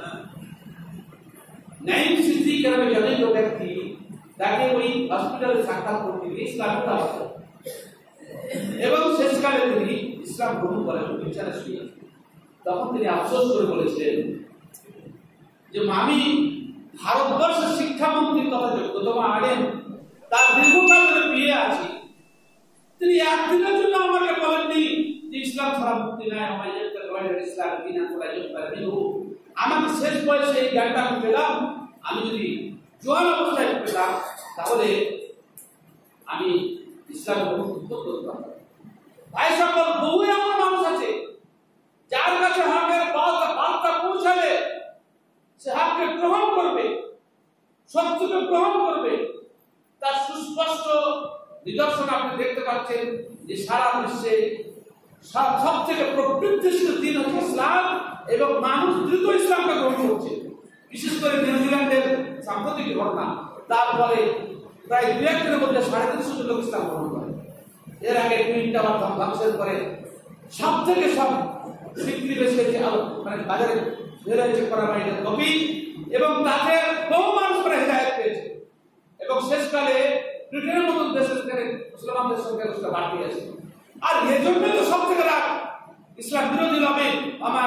নাইম সিদ্দিক নামে জনৈক ব্যক্তি তাকে ওই হসপিটালে সাক্ষাৎ করতে গিয়ে ইসলামের দাওয়াত দেন, এবং শেষকালে তিনি ইসলাম গ্রহণ করেন, বিছানা শুয়ে। তখন তিনি আফসোস করে বলেছিলেন যে আমি ভারতবর্ষের শিক্ষামন্ত্রীর তথা যোগ্যতম আলেম, তার দীর্ঘকাল ধরে পেয়ে আছি, তিনি একদিনের জন্য আমাকে বলেননি যে ইসলাম ছাড়া মুক্তি নাই, আমায় ইসলাম দিনান ওয়া ইউকবাল মিনহু। আমাকে শেষ বয়সে এই জ্ঞানটা আমি পেলাম, আমি যদি জোয়ান অবস্থায় পেতাম তাহলে আমি ইসলামের অনুভূত করতাম। তাই সকল বহু এমন মানুষ আছে যার কাছে হকের বার্তা পৌঁছালে সে হককে গ্রহণ করবে, সত্যকে গ্রহণ করবে। তার সুস্পষ্ট নিদর্শন আপনি দেখতে পাচ্ছেন যে সারা বিশ্বে সব থেকে প্রবৃত্তিশীল দিন হচ্ছে ইসলাম এবং মানুষ দ্রুত ইসলামকে গ্রহণ করছে। বিশেষ করে নিউজিল্যান্ডের সাম্প্রতিক ঘটনা, তারপরে প্রায় দু এক দিনের মধ্যে সাড়ে তিনশো জন লোক ইসলাম গ্রহণ করে। এর আগে টুইন টাওয়ার ধ্বংসের পরে সব থেকে সব বিক্রি বেশি হয়েছে মানে বাজারে বের হয়েছে কোরআনের কপি এবং তাতে বহু মানুষ করে হেদায়েত পেয়েছে এবং শেষকালে ব্রিটেনের মতন দেশের থেকে মুসলমানদের সংখ্যা কিছুটা বাড়তে আছে। আর এর জন্য তো সব থেকে রাগ ইসলাম বিরোধী লবে আমার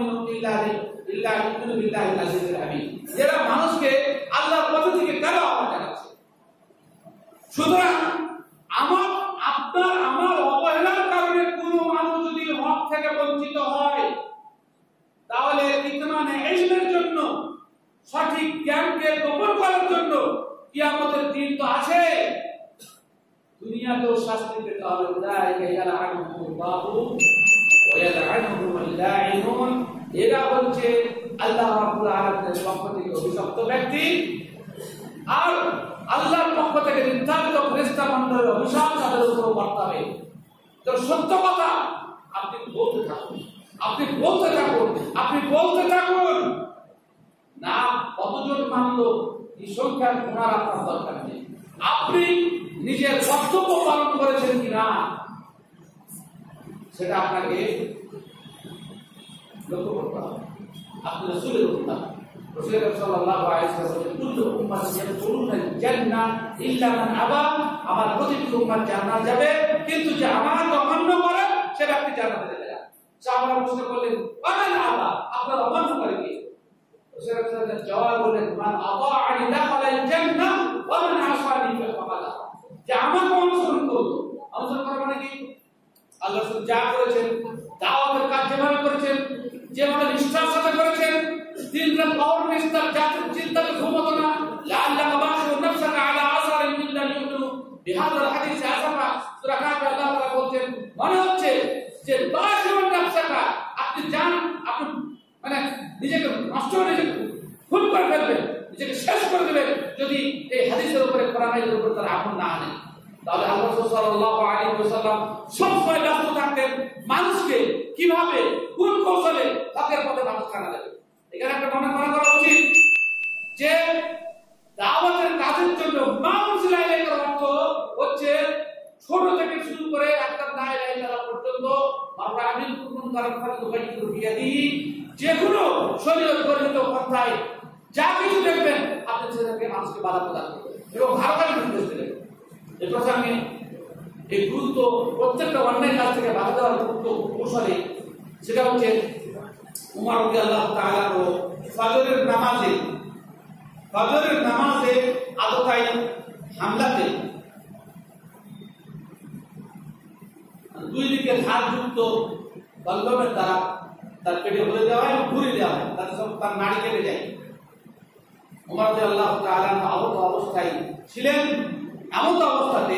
যারা মানুষকে আল্লাহর পথ থেকে কেন আহ্বান জানাচ্ছে। সুতরাং আমার আপনার আমার অবহেলার কারণে কোনো মানুষ যদি হক থেকে বঞ্চিত হয় তাহলে ইতমানে ইলমের জন্য, সঠিক জ্ঞানকে গোপন করার জন্য কিয়ামতের দিন তো আছে, দুনিয়াতেও শাস্তি পেতে হবে। উলাইকা ইয়ালআনুহুমুল্লাহু ওয়া ইয়ালআনুহুমুল লাঈনুন। এরা হচ্ছে আল্লাহ রাব্বুল আলামিনের পক্ষ থেকে অভিশপ্ত ব্যক্তি আর আল্লাহর পক্ষ থেকে নির্ধারিত ফেরেশতা মণ্ডলের অভিশাপ তাদের উপর বর্তাবে। তো সত্য কথা আপনি বলতে থাকুন, আপনি বলতে থাকুন, আপনি বলতে থাকুন। না কতজন মানল এই সংখ্যার গুণার আপনার দরকার নেই। আপনি নিজের কর্তব্য পালন করেছেন কিনা সেটা আপনাকে লক্ষ্য করতে হবে। আপনি রাসূলের উম্মত, রাসূল সাল্লাল্লাহু আলাইহি ওয়াসাল্লাম বলেন কুল্লু উম্মাতি ইয়াদখুলুনাল জান্নাহ ইল্লা মান আবা। আমার প্রতিটি উম্মত জান্নাত যাবে, কিন্তু যে আমার অমান্য করে সে ব্যক্তি জান্নাতে যাবে না। সাহাবারা প্রশ্ন করলেন মান আবা, আপনার অমান্য করে কি? রাসূল সাল্লাল্লাহু আলাইহি ওয়াসাল্লাম জবাব বললেন মান আতাআনি দাখালাল জান্নাহ ওয়া মান আসানি ফাকাদ। যে আমাকে অনুসরণ করলো, অনুসরণ করা মানে কি? আল্লাহ রাসূল যা করেছেন, দাওয়াতের কাজ যেভাবে করেছেন, যেভাবে নিষ্ঠার সাথে করেছেন, দিন রাত পাওয়ার নিষ্ঠার জাতির চিন্তাকে ঘুমতো না। লাআল্লাকা বাশিরু নাফসাকা আলা আসারিন ইল্লা লিউমিনু বিহাদাল হাদিস আসাফা। সূরা কাফে আল্লাহ তাআলা বলছেন মনে হচ্ছে যে বাশিরু নাফসাকা, আপনি জান আপনি মানে নিজেকে নষ্ট করে নিজেকে খুন করে ফেলবেন, নিজেকে শেষ করে দেবেন যদি এই হাদিসের উপরে কোরআনের উপরে তার আমল না আনে। তাহলে আল্লাহ রাসূল সাল্লাল্লাহু আলাইহি ওয়াসাল্লাম সবসময় ব্যস্ত থাকতেন মানুষকে কিভাবে কোন কৌশলে হকের পথে মানুষ আনা যাবে। এখানে একটা মনে মনে করা উচিত যে দাওয়াতের কাজের জন্য মানুষ লাইনের অর্থ হচ্ছে ছোট থেকে শুরু করে একটা লা ইলাহা ইল্লাল্লাহ পর্যন্ত আমরা আমিন কুরবান করার ফলে দুবাইকে দিয়ে দিই, যেগুলো শরীয়ত গঠিত পন্থায় যা কিছু দেখবেন আপনি সেটাকে মানুষকে বাধা প্রদান করবেন এবং ভালোভাবে নির্দেশ দেবেন। এই প্রসঙ্গে এই গুরুত্ব প্রত্যেকটা অন্যায় কাজ থেকে বাধা দেওয়ার গুরুত্ব কৌশলে সেটা হচ্ছে উমর রাদিয়াল্লাহু তাআলা ফজরের নামাজে ফজরের নামাজে আদকাই হামলাতে দুই দিকে ধারযুক্ত বল্লমের দ্বারা তার পেটে বলে দেওয়া হয়, ঘুরে দেওয়া হয়, তাতে সব তার নাড়ি কেটে যায়। উমর রাদিয়াল্লাহু তাআলা আহত অবস্থায় ছিলেন। এমন অবস্থাতে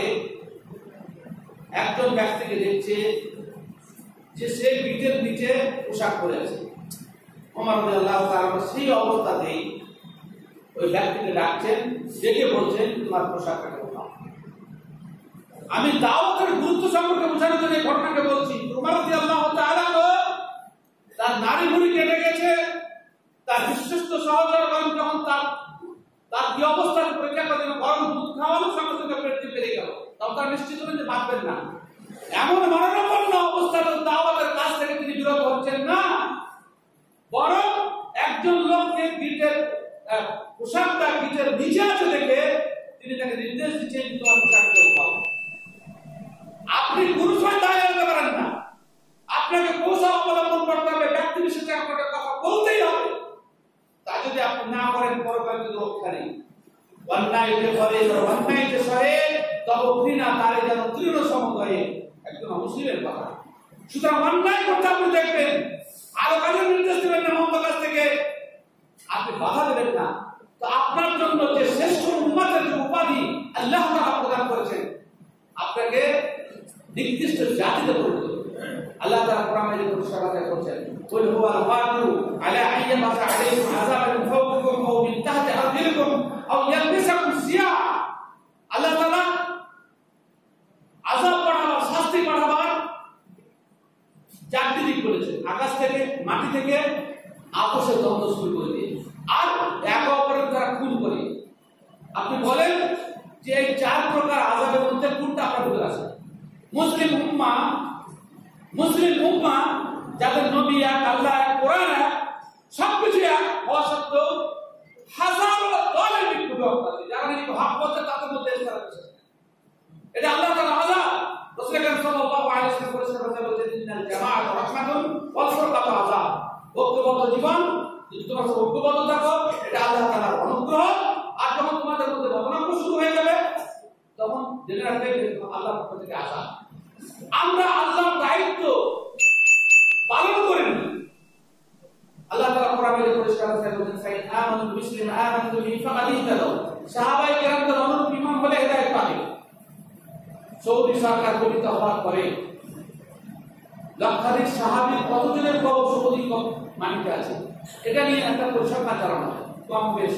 একজন ব্যক্তিকে দেখছে যে সে পিঠের নিচে পোশাক পরে আছে। ওমর রাদিয়াল্লাহু তাআলা সেই অবস্থাতেই ওই ব্যক্তিকে ডাকছেন, ডেকে বলছেন তোমার পোশাকটা কোথাও। আমি দাওয়াতের গুরুত্ব সম্পর্কে বোঝানোর জন্য এই ঘটনাকে বলছি। ওমর রাদিয়াল্লাহু তাআলা তার নাড়ি ভুঁড়ি কেটে গেছে, তার বিশ্বস্ত সহচরগণ যখন তার তার কি অবস্থার পরীক্ষা করে গরম দুধ খাওয়ানোর সঙ্গে সঙ্গে পেট দিয়ে বেড়ে গেল, তখন তার নিশ্চিত হলেন যে বাঁচবেন না। এমন মরণাপন্ন অবস্থায় দাওয়াতের কাজ থেকে তিনি বিরত হচ্ছেন না, বরং একজন লোককে গিটের পোশাকটা গিটের নিচে আছে দেখে তিনি তাকে নির্দেশ দিচ্ছেন তোমার পোশাক কেউ খাও। আপনি কোনো সময় দাঁড়িয়ে যেতে পারেন না, আপনাকে কৌশল অবলম্বন করতে হবে, ব্যক্তি বিশেষে আপনাকে কথা বলতেই হবে। তা যদি আপনি না করেন পরবর্তী রক্ষা নেই। অন্যায় যে করে অন্যায় যে সরে তবে ঘৃণা তারে যেন তৃণ সম করে একজন মুসলিমের কথা। সুতরাং অন্যায় করতে আপনি দেখবেন আরো কাজের নির্দেশ দেবেন না মন্দ কাজ থেকে, আপনি বাধা দেবেন না। তো আপনার জন্য যে শ্রেষ্ঠ উম্মতের যে উপাধি আল্লাহ তাআলা প্রদান করেছেন, আপনাকে নির্দিষ্ট জাতিতে পরিণত করবেন। আল্লাহ তাআলা কোরআনে যে পরিষ্কার ভাষায় বলছেন, কুল হুয়াল কাদিরু আলা আইয়্যা বাসা আলাইকুম আযাবান মিন ফাওকিকুম আও মিন তাহতি আরজুলিকুম আও ইয়ালবিসাকুম শিয়া। আল্লাহ তাআলা আযাব পাঠাবার, শাস্তি পাঠাবার চারটি দিক বলেছেন, আকাশ থেকে, মাটি থেকে, আকাশের দ্বন্দ্ব শুরু করে দিয়ে, আর এক অপরের দ্বারা খুন করে। আপনি বলেন যে এই চার প্রকার আযাবের মধ্যে কোনটা আপনার ভিতরে আছে? মুসলিম উম্মাহ, মুসলিম উম্মাহ যাদের নবী এক, আল্লাহ এক, কোরআন এক, সবকিছু এক হওয়া সত্ত্বেও হাজারো দলের বিক্ষোভে অপরাধী, যারা নাকি হক বলছে তাদের মধ্যে ইসলাম বিশ্বাস নেই। এটা আল্লাহ তাআলা আযাব। রাসূল আকরাম সাল্লাল্লাহু আলাইহি ওয়াসাল্লাম পরিষ্কার ভাষায় বলেছেন, ইন্নাল জামাআত রাহমাতুন ওয়াল ফুরকাতু আযাব। ঐক্যবদ্ধ জীবন, যদি তোমরা ঐক্যবদ্ধ থাকো, এটা আল্লাহ তাআলার অনুগ্রহ। আর যখন তোমাদের মধ্যে বদনাম শুরু হয়ে যাবে, তখন জেনে রাখবে আল্লাহর পক্ষ থেকে আযাব। আমরা আল্লাহর দায়িত্ব পালন করি না। আল্লাহ তাআলা কোরআনে পরিষ্কার ভাষায় বলেছেন, সাইন আমানু বিসমিল আমানু বিহি ফাকাদ ইহতাদাউ। সাহাবায়ে কেরামদের অনুরূপ ঈমান হলে হেদায়েত পাবে। সৌদি সরকার গঠিত হওয়ার পরে লক্ষাধিক সাহাবী কতজনের কবর সৌদি মাটিতে আছে, এটা নিয়ে একটা পরিসংখ্যান চালানো হয়, কম বেশ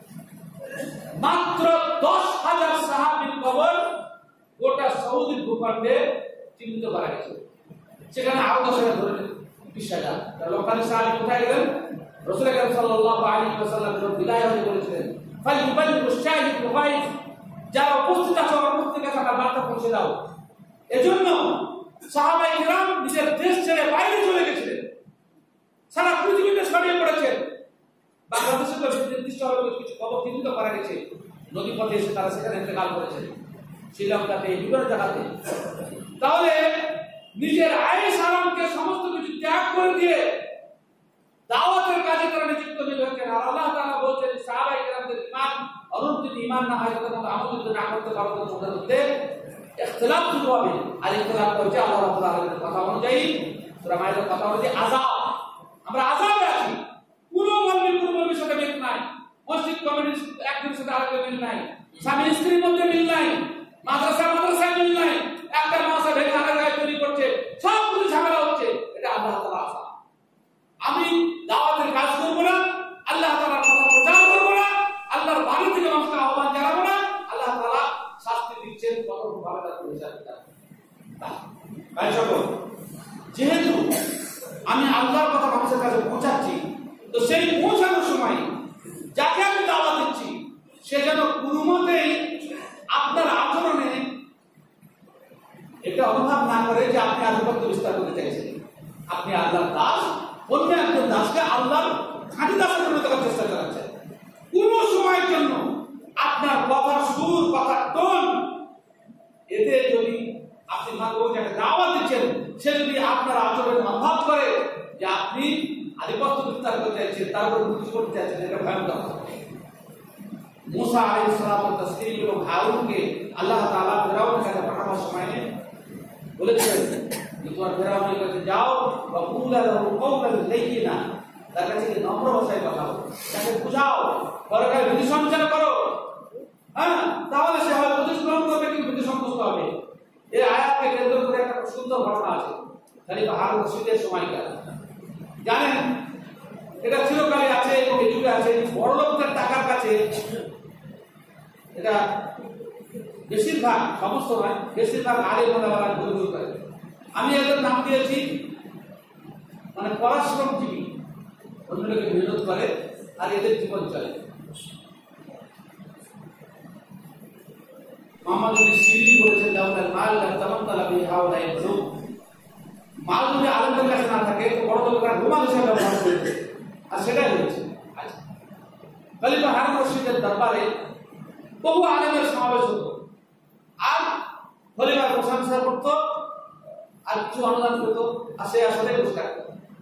মাত্র দশ হাজার সাহাবীর কবর গোটা সৌদি ভূখণ্ডে চিহ্নিত করা গেছে। সেখানে আরো দশ হাজার ধরে বিশ হাজার লক্ষাধিক সাহাবী কোথায় গেলেন? রাসূল আকরাম সাল্লাল্লাহু আলাইহি ওয়াসাল্লাম বিদায় হয়ে বলেছিলেন, ফালইউবাল্লিগু শাহিদু গায়ব, যারা উপস্থিত আছে উপস্থিত আছে তারা বার্তা পৌঁছে দাও। এজন্য সাহাবায়ে কিরাম নিজের দেশ ছেড়ে বাইরে চলে গেছিলেন, সারা পৃথিবীতে ছড়িয়ে পড়েছেন। বাংলাদেশে তো নির্দিষ্টভাবে কিছু খবর চিহ্নিত করা গেছে, নদীপথে এসে তারা সেখানে ইন্তেকাল করেছেন, শ্রীলঙ্কাতে, বিভিন্ন জায়গাতে। তাহলে নিজের আয়েশ আরামকে সমস্ত কিছু ত্যাগ করে দিয়ে দাওয়াতের কাজে তারা নিযুক্ত হয়েছেন। আর আল্লাহ তাআলা বলছেন, সাহাবায়ে কিরামদের ঈমান অনুরূপ যদি ঈমান না হয়, তাদের মধ্যে আমল যদি না করতে পারো, তাদের মধ্যে ইখতিলাফ শুরু হবে। আর ইখতিলাফ হচ্ছে আল্লাহ রাব্বুল আলামিনের কথা অনুযায়ী, সূরা মাইদার কথা অনুযায়ী আযাব। আমরা আযাবে আছি। পুরো মৌলবি পুরো মৌলবির সাথে মিল নাই, মসজিদ কমিটির একজনের সাথে আরেকজনের মিল নাই, স্বামী স্ত্রীর মধ্যে মিল নাই, মাদ্রাসা মাদ্রাসায় মিল নাই, একটা মাদ্রাসা ভেঙে আরেক জায়গায় তৈরি করছে, সব কিছু ঝামেলা হচ্ছে। এটা আল্লাহ তাআলা আযাব। আমি দাওয়াতের কাজ করব না, আল্লাহ তাআলার কথা প্রচার করব না, আল্লাহর বাণী থেকে মানুষকে আহ্বান জানাবো না, আল্লাহ তাআলা শাস্তি দিচ্ছেন কঠোর ভাবে তার হিসাব দিতে। ভাই সকল, যেহেতু আমি আল্লাহর কথা মানুষের কাছে পৌঁছাচ্ছি, তো সেই পৌঁছানোর সময় যাকে আমি দাওয়াত দিচ্ছি সে যেন কোনো মতেই আপনার আচরণে এটা অনুভব না করে যে আপনি আধিপত্য বিস্তার করতে চাইছেন। আপনি আল্লাহর দাস, অন্য একজন দাসকে আল্লাহর খাঁটি দাসে পরিণত করার চেষ্টা চালাচ্ছেন। কোন সময়ের জন্য আপনার কথার সুর, কথার টোন, এতে যদি আপনি মাত্র যাকে দাওয়াত দিচ্ছেন সে যদি আপনার আচরণে অনুভব করে যে আপনি আধিপত্য বিস্তার করতে চাইছেন, তার উপর কিছু করতে চাইছেন, এটা ভয়ঙ্কর। মুসা আলাইহিস সালাম ও তাসলিম এবং হারুনকে আল্লাহ তাআলা ফিরআউনের কাছে পাঠানোর সময় বলেছিলেন যে তোমরা ফিরআউনের কাছে যাও, ওয়া কুলা লাহু কওলান লাইয়িনা, তার কাছে নম্র ভাষায় কথা বলো, তাকে বুঝাও, পরকালে বিধি সঞ্চার করো। হ্যাঁ, তাহলে সে হয় উপদেশ গ্রহণ করবে, কিন্তু বিধি সন্তুষ্ট হবে। এই আয়াতকে কেন্দ্র করে একটা সুন্দর ঘটনা আছে, খলিফা হারুন রশিদের সময়কার। জানেন, এটা চিরকালে আছে এবং এই যুগে আছে। বড় লোকদের টাকার কাছে এটা বেশিরভাগ, সমস্ত নয়, বেশিরভাগ আলেম ওলামারা ঘুরঘুর করে। আমি এদের নাম দিয়েছি মানে পরাশ্রমজীবী, অন্য লোকে বিরোধ করে আর এদের জীবন চলে। মোহাম্মদ ইবনে সিরিন বলেছেন, লাউলাল মাল লাতামাত্তালা বিহি হাওলাই যুগ। মাল যদি আলেমদের কাছে না থাকে তো বড় লোকরা রুমাল হিসেবে ব্যবহার করবে, আর সেটাই হচ্ছে। আচ্ছা, খলিফা হারুন রশিদের দরবারে বহু আলেমের সমাবেশ হতো, আর খলিফার প্রশংসা করতো, আর কিছু অনুদান পেত, আর সে আসলে বসে থাকতো।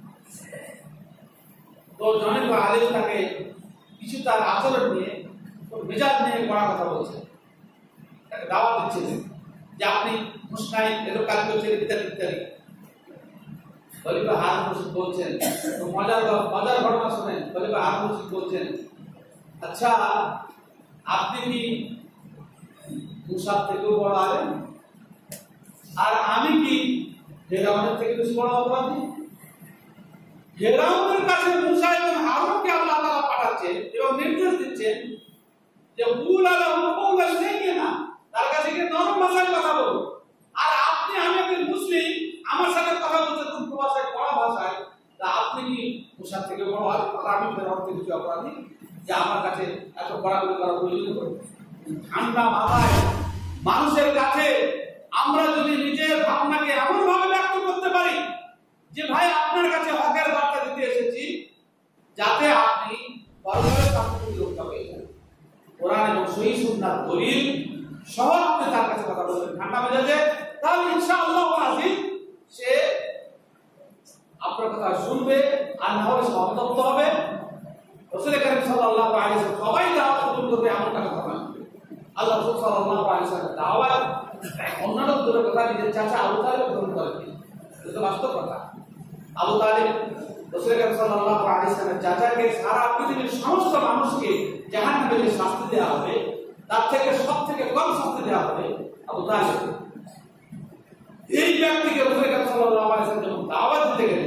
তো জনের আলেম তাকে কিছু তার আচরণ নিয়ে, মেজাজ নিয়ে কড়া কথা বলছে, তাকে দাওয়াত দিচ্ছিলেন যে আপনি মুসনাইন এর কাজ করছেন ইত্যাদি ইত্যাদি। খলিফা হারুন রশিদ বলছেন, তো মজার মজার ঘটনা শুনেন। খলিফা হারুন রশিদ বলছেন, আচ্ছা আপনি কি মুসার থেকেও বড় আলেম, আর আমি কি ফেরাউনের থেকে বেশি বড় অপরাধী? ফেরাউনের কাছে মুসা এবং হারুনকে আল্লাহ তাআলা পাঠাচ্ছেন এবং নির্দেশ দিচ্ছেন যে কুল আলাহু কওলান লাইয়িনা, তার কাছে গিয়ে নরম ভাষায় কথা বলো। আর আপনি, আমি একজন মুসলিম, আমার সাথে কথা বলতে কোন ভাষায়, কড়া ভাষায়, তা আপনি কি মুসার থেকে বড় আলেম, আর আমি ফেরাউন থেকে বেশি অপরাধী যে আমার কাছে এত কড়াকড়ি করার প্রয়োজন? ঠান্ডা মাথায় মানুষের কাছে আমরা যদি নিজের ভাবনাকে এমন ভাবে ব্যক্ত করতে পারি যে ভাই আপনার কাছে হকের বার্তা দিতে এসেছি, যাতে আপনি পরকালের শান্তি রক্ষা পেয়ে যান, কোরআন এবং সহিহ সুন্নাহর দলিল সহ আপনি তার কাছে কথা বলবেন ঠান্ডা মেজাজে, তাহলে ইনশাআল্লাহ আজিজ সে আপনার কথা শুনবে, আর না হলে সন্তপ্ত হবে। রাসূল কারীম সাল্লাল্লাহু আলাইহি ওয়াসাল্লাম সবাই দাওয়াত কবুল করবে, এমন কথা বলেন। আল্লাহ রাসূল সাল্লাল্লাহু আলাইহি ওয়াসাল্লাম দাওয়াত অন্যান্য দূরের কথা নিজের চাচা আবু তালিব গ্রহণ করেন, এটা বাস্তব কথা। আবু তালিব রাসূল কারীম সাল্লাল্লাহু আলাইহি ওয়াসাল্লামের চাচাকে সারা পৃথিবীর সমস্ত মানুষকে জাহান্নামে যে শাস্তি দেওয়া হবে তার থেকে সব থেকে কম শাস্তি দেওয়া হবে আবু তালিব। এই ব্যক্তিকে রাসূল কারীম সাল্লাল্লাহু আলাইহি ওয়াসাল্লাম যখন দাওয়াত দিতে গেলেন,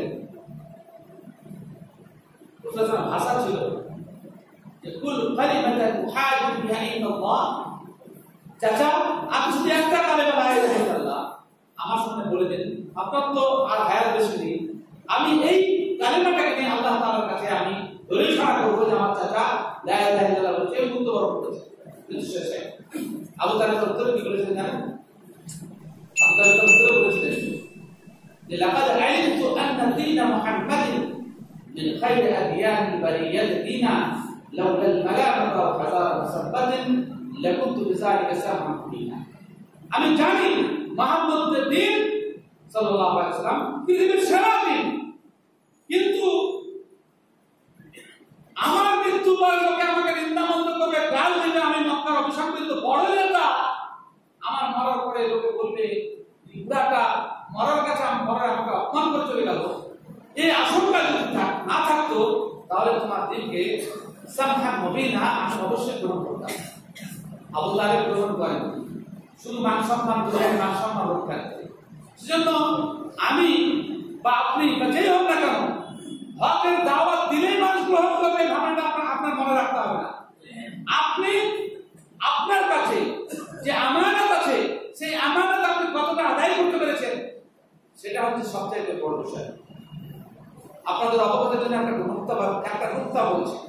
রাসূলের ভাষা ছিল যে কুল কালিমাতান তুহাজু বিহা ইন্নাল্লাহ, চাচা আপনি যদি একটা কালেমা লা ইলাহা ইল্লাল্লাহ আমার সামনে বলে দেন, আপনার তো আর হায়াত বেশি নেই, আমি এই কালেমাটাকে নিয়ে আল্লাহ তাআলার কাছে আমি দলিল ছাড়া করবো যে আমার চাচা লা ইলাহা ইল্লাল্লাহ বলছে, মুক্ত বরণ করেছে। কিন্তু শেষে আবু তালিব উত্তর কি বলেছেন জানেন? আবু তালিব উত্তর বলেছিলেন যে লাকাদ আলিমতু আন্না দীন মুহাম্মাদিন মিন খায়রি আদিয়ানিল বারিয়াত দীনা লাউলা আল মালামাতা ওয়া হাযার মুসাব্বাতিন লাকুনতু বিযালিকা সামআন মুবিনা। আমি জানি মুহাম্মদের দ্বীন সাল্লাল্লাহু আলাইহি ওয়াসাল্লাম পৃথিবীর সেরা দ্বীন, কিন্তু আমার মৃত্যু পরে লোকে আমাকে নিন্দামন্দ করবে, গাল দেবে, আমি মক্কার অভিসম্পৃক্ত বড় নেতা, আমার মরার পরে লোকে বলবে বুড়াটা মরার কাছে আমি পরে আমাকে অপমান করে চলে গেল। এই আশঙ্কা যদি না থাকতো তাহলে তোমার দিনকে সামআন মুবিনা আমি অবশ্যই গ্রহণ করতাম। আবু তালিব গ্রহণ করেন, শুধু মান সম্মান গ্রহণ, মান সম্মান রক্ষা করে। সেজন্য আমি বা আপনি বা যেই হোক না কেন, হকের দাওয়াত দিলেই মানুষ গ্রহণ করবে, ভাবনাটা আপনার আপনার মনে রাখতে হবে না। আপনি আপনার কাছে যে আমানত আছে, সেই আমানত আপনি কতটা আদায় করতে পেরেছেন, সেটা হচ্ছে সবচেয়ে বড় বিষয়। আপনাদের অবগতির জন্য একটা নুক্তা একটা নুক্তা বলছি।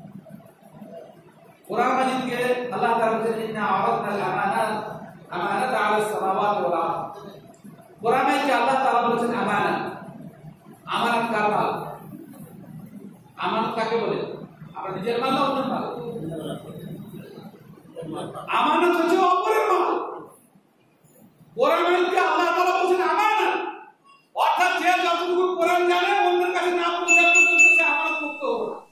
কোরআন মাজিদকে আল্লাহ তাআলা বলেন, ইন্না আরাদনাল আমানাত আমানাত আলাস সামাওয়াতি ওয়াল আরদ। কোরআনে যে আল্লাহ তাআলা বলেছেন আমানাত, আমানাত কার মাল? আমানত কাকে বলে? আমরা নিজের মাল না অন্যের মাল? আমানত হচ্ছে অপরের মাল। কোরআনকে আল্লাহ তাআলা বলেছেন আমানত, অর্থাৎ যে যতটুকু কোরআন জানে অন্যের কাছে না পৌঁছাতে পর্যন্ত সে আমানত মুক্ত হবে না।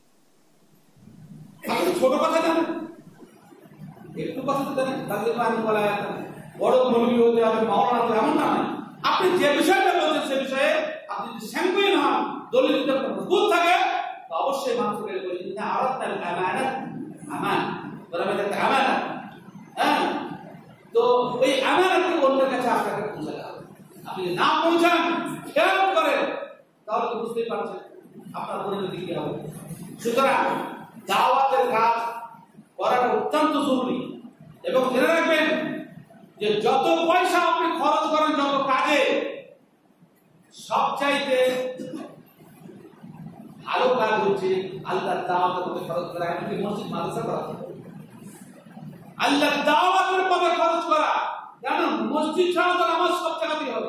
আপনি ছোট কথা জানেন, একটু কথা জানেন, তাহলে আমি বলা বড় মৌলবী হতে হবে, মাওলানা হতে এমন না। আপনি যে বিষয়টা বলছেন সে বিষয়ে আপনি যদি স্যাঙ্গুইন হন, দলিল যদি মজবুত থাকে, তো অবশ্যই মানুষকে বলি না আরাদনাল আমানাত আমান, বলবে এটা আমানত। হ্যাঁ, তো ওই আমানতকে অন্যের কাছে আপনাকে পৌঁছাতে হবে। আপনি না পৌঁছান, খেয়াল করেন, তাহলে তো বুঝতেই পারছেন আপনার পরিণতি কি হবে। সুতরাং দাওয়াতের কাজ করাটা অত্যন্ত জরুরি, এবং জেনে রাখবেন যে যত পয়সা আপনি খরচ করেন যত কাজে, সবচাইতে ভালো কাজ হচ্ছে আল্লাহর দাওয়াতের মধ্যে খরচ করা। এমনকি মসজিদ মাদ্রাসা করা, আল্লাহর দাওয়াতের মধ্যে খরচ করা। কেন? মসজিদ ছাড়া তো নামাজ সব জায়গাতেই হবে।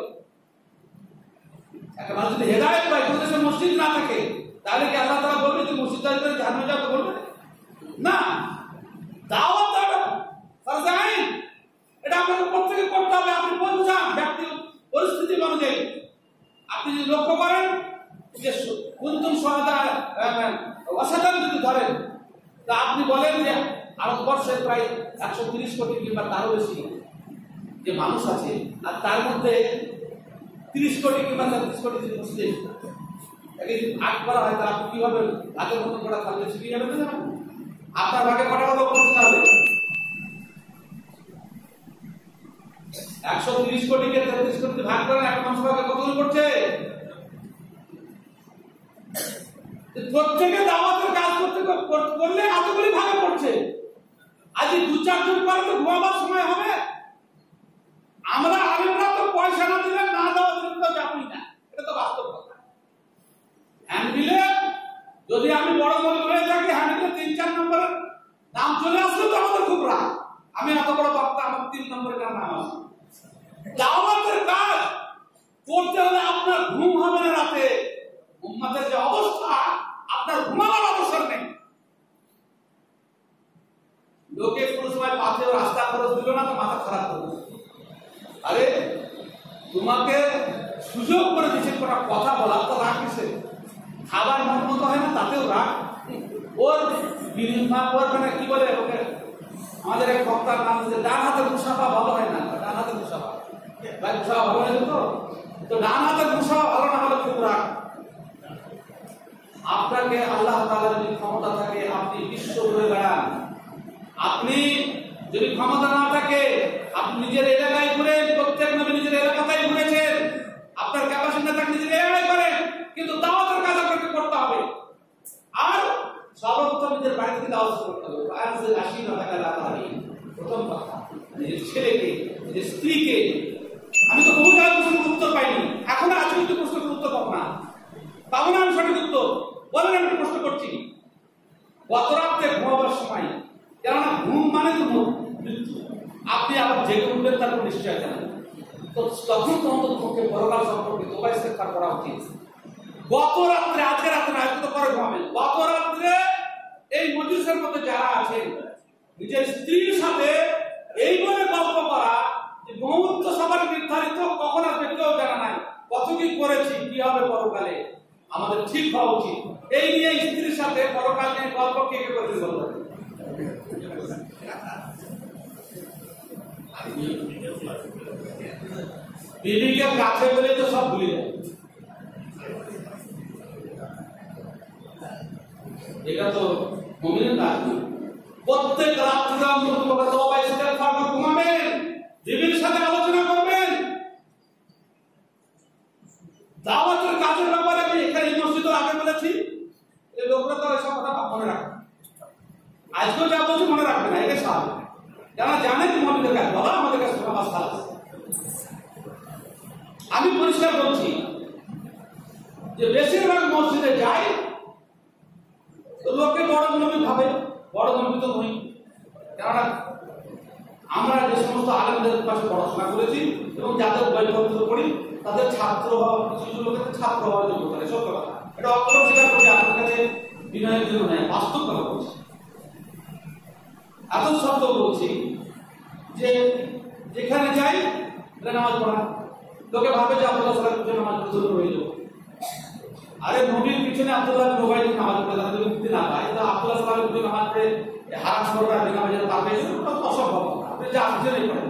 একটা মানুষ যদি হেদায়েত পায়, কোনো দেশে মসজিদ না থাকে, তাহলে কি আল্লাহ তাআলা বলবে যে মসজিদ আসবে জাহান্নামে যাবে? বলবে না। দাওয়াত দেওয়াটা ফরজ আইন, এটা আপনাদের প্রত্যেকে করতে হবে। আপনি বোঝান ব্যক্তি পরিস্থিতি অনুযায়ী। আপনি যদি লক্ষ্য করেন যে কুনতুম শুহাদা ওয়াসাদান যদি ধরেন, তা আপনি বলেন যে ভারতবর্ষে প্রায় একশো তিরিশ কোটি কিংবা তারও বেশি যে মানুষ আছে, আর তার মধ্যে তিরিশ কোটি কিংবা তেত্রিশ কোটি যদি মুসলিম আট করা হয় তাহলে আপনি কিভাবে আগের মতো করা থাকলে শিখে যাবেন না? আপনার ভাগে কটা হলো করতে হবে। একশো তিরিশ কোটিকে তেত্রিশ কোটি ভাগ করেন, এক মানুষ ভাগে কতগুলো করছে? প্রত্যেকে দাওয়াতের কাজ করতে করলে এতগুলি ভাগে পড়ছে। আজ দু চারজন পরে তো ঘুমাবার সময় হবে। আমরা আলেমরা তো পয়সা না দিলে না দেওয়া দিলে তো যাবই না, এটা তো বাস্তব কথা। হ্যান্ডবিলে যদি আমি বড় বড় হয়ে থাকি, হ্যান্ডবিলে তিন চার নম্বরের নাম চলে আসলে তো আমাদের খুব রাগ। আমি এত বড় বক্তা, আমার তিন নম্বরের নাম আসে। দাওয়াতের কাজ করতে হলে আপনার ঘুম হবে না রাতে। উম্মতের যে অবস্থা, আপনার ঘুমাবার অবসর নেই। লোকে কোনো সময় পাশে রাস্তা খরচ দিল না তো মাথা খারাপ করবে। আরে তোমাকে সুযোগ করে দিচ্ছে কোনো কথা বলার, তো রাগ কিসে? খাবার মন মতো হয় না তাতেও রাগ। ওর ওর মানে কি বলে ওকে, আমাদের এক বক্তার নাম হচ্ছে ডান হাতের মুসাফা ভালো হয় না। ডান হাতের মুসাফা ভাই মুসাফা ভালো হয় তো, তো ডান হাতের মুসাফা ভালো না হলে খুব রাগ। আপনাকে আল্লাহ তাআলা যদি ক্ষমতা থাকে আপনি বিশ্ব ঘুরে বেড়ান। আপনি যদি ক্ষমতা না থাকে আপনি নিজের এলাকায় ঘুরেন, প্রত্যেক নবী নিজের এলাকাতেই ঘুরেছেন। আপনার ক্যাপাসিটি না থাকলে নিজের এলাকায় করেন, কিন্তু দাওয়াতের কাজ আপনাকে করতে হবে। আর সর্বপ্রথম নিজের বাড়ি থেকে দাওয়াত করতে হবে। আর যে রাশি না থাকা লাগানি প্রথম কথা, নিজের ছেলেকে, নিজের স্ত্রীকে। আমি তো বহু জায়গায় প্রশ্নের উত্তর পাইনি, এখন আজ কিন্তু প্রশ্নের উত্তর পাবো না, পাবো না আমি সঠিক উত্তর। বলেন আমি প্রশ্ন করছি। গত রাত্রে ঘুমাবার সময়, কেননা ঘুম মানে তো মৃত্যু, আপনি আবার জেগে উঠবেন তার কোনো নিশ্চয় জানেন, তো তখন তো অন্তত পক্ষে পরকাল সম্পর্কে তোবা ইস্তেগফার করা উচিত। গত রাত্রে, আজকে রাত্রে আজকে তো পরে ঘুমাবেন, গত রাত্রে এই মজলিসের মধ্যে যারা আছেন নিজের স্ত্রীর সাথে এই বলে গল্প করা যে মুহূর্ত সবার নির্ধারিত, কখন আসবে কেউ জানা নাই, কত কি করেছি, কি হবে পরকালে, আমাদের ঠিক হওয়া উচিত। এই নিয়ে স্ত্রীর সাথে পরকাল নিয়ে গল্প কে কে করে বলবো। বিবিকে কাছে বলে তো সব ভুলে যায়। এটা তো মুমিনের কাজ। প্রত্যেক রাত্রে অন্তত তওবা ইস্তেগফার করে ঘুমাবেন, বিবির সাথে আলোচনা করবেন। দাওয়াতের কাজের ব্যাপারে আমি এখানে মসজিদে আগে বলেছি, এই লোকরা তো এসব কথা মনে রাখে, আজকেও যা বলছি মনে রাখবে না, এটা স্বাভাবিক। যারা জানে যে মসজিদের কাজ বলা আমাদের কাছে মাসালা আছে। আমি পরিষ্কার বলছি যে বেশিরভাগ মসজিদে যাই তো লোকে বড় নবী ভাবে, বড় নবী তো নই। কেননা আমরা যে সমস্ত আলেমদের পাশে পড়াশোনা করেছি এবং যাদের বইপত্র পড়ি তাদের ছাত্র হওয়ার, কিছু লোকের ছাত্র হওয়ার যোগ্যতা নেই, সত্য কথা। এটা অস্বীকার করছি, আপনার কাছে বিনয়ের জন্য নয়, বাস্তব কথা বলছি। এত শব্দ বলছি যে যেখানে যাই নামাজ পড়া, লোকে ভাবে যে আব্দুল্লাহ সাল্লাল্লাহু আলাইহি ওয়াসাল্লাম নামাজ পড়তে রয়ে যাবে। আরে নবীর পিছনে আব্দুল্লাহ নবাই নামাজ পড়ে তাদের মুক্তি না পায়, তো আব্দুল্লাহ সাল্লাল্লাহু আলাইহি ওয়াসাল্লাম নামাজ পড়ে হারাম করবে আর নামাজের পাবে, এটা তো অসম্ভব। আপনি যা বুঝেই পারেন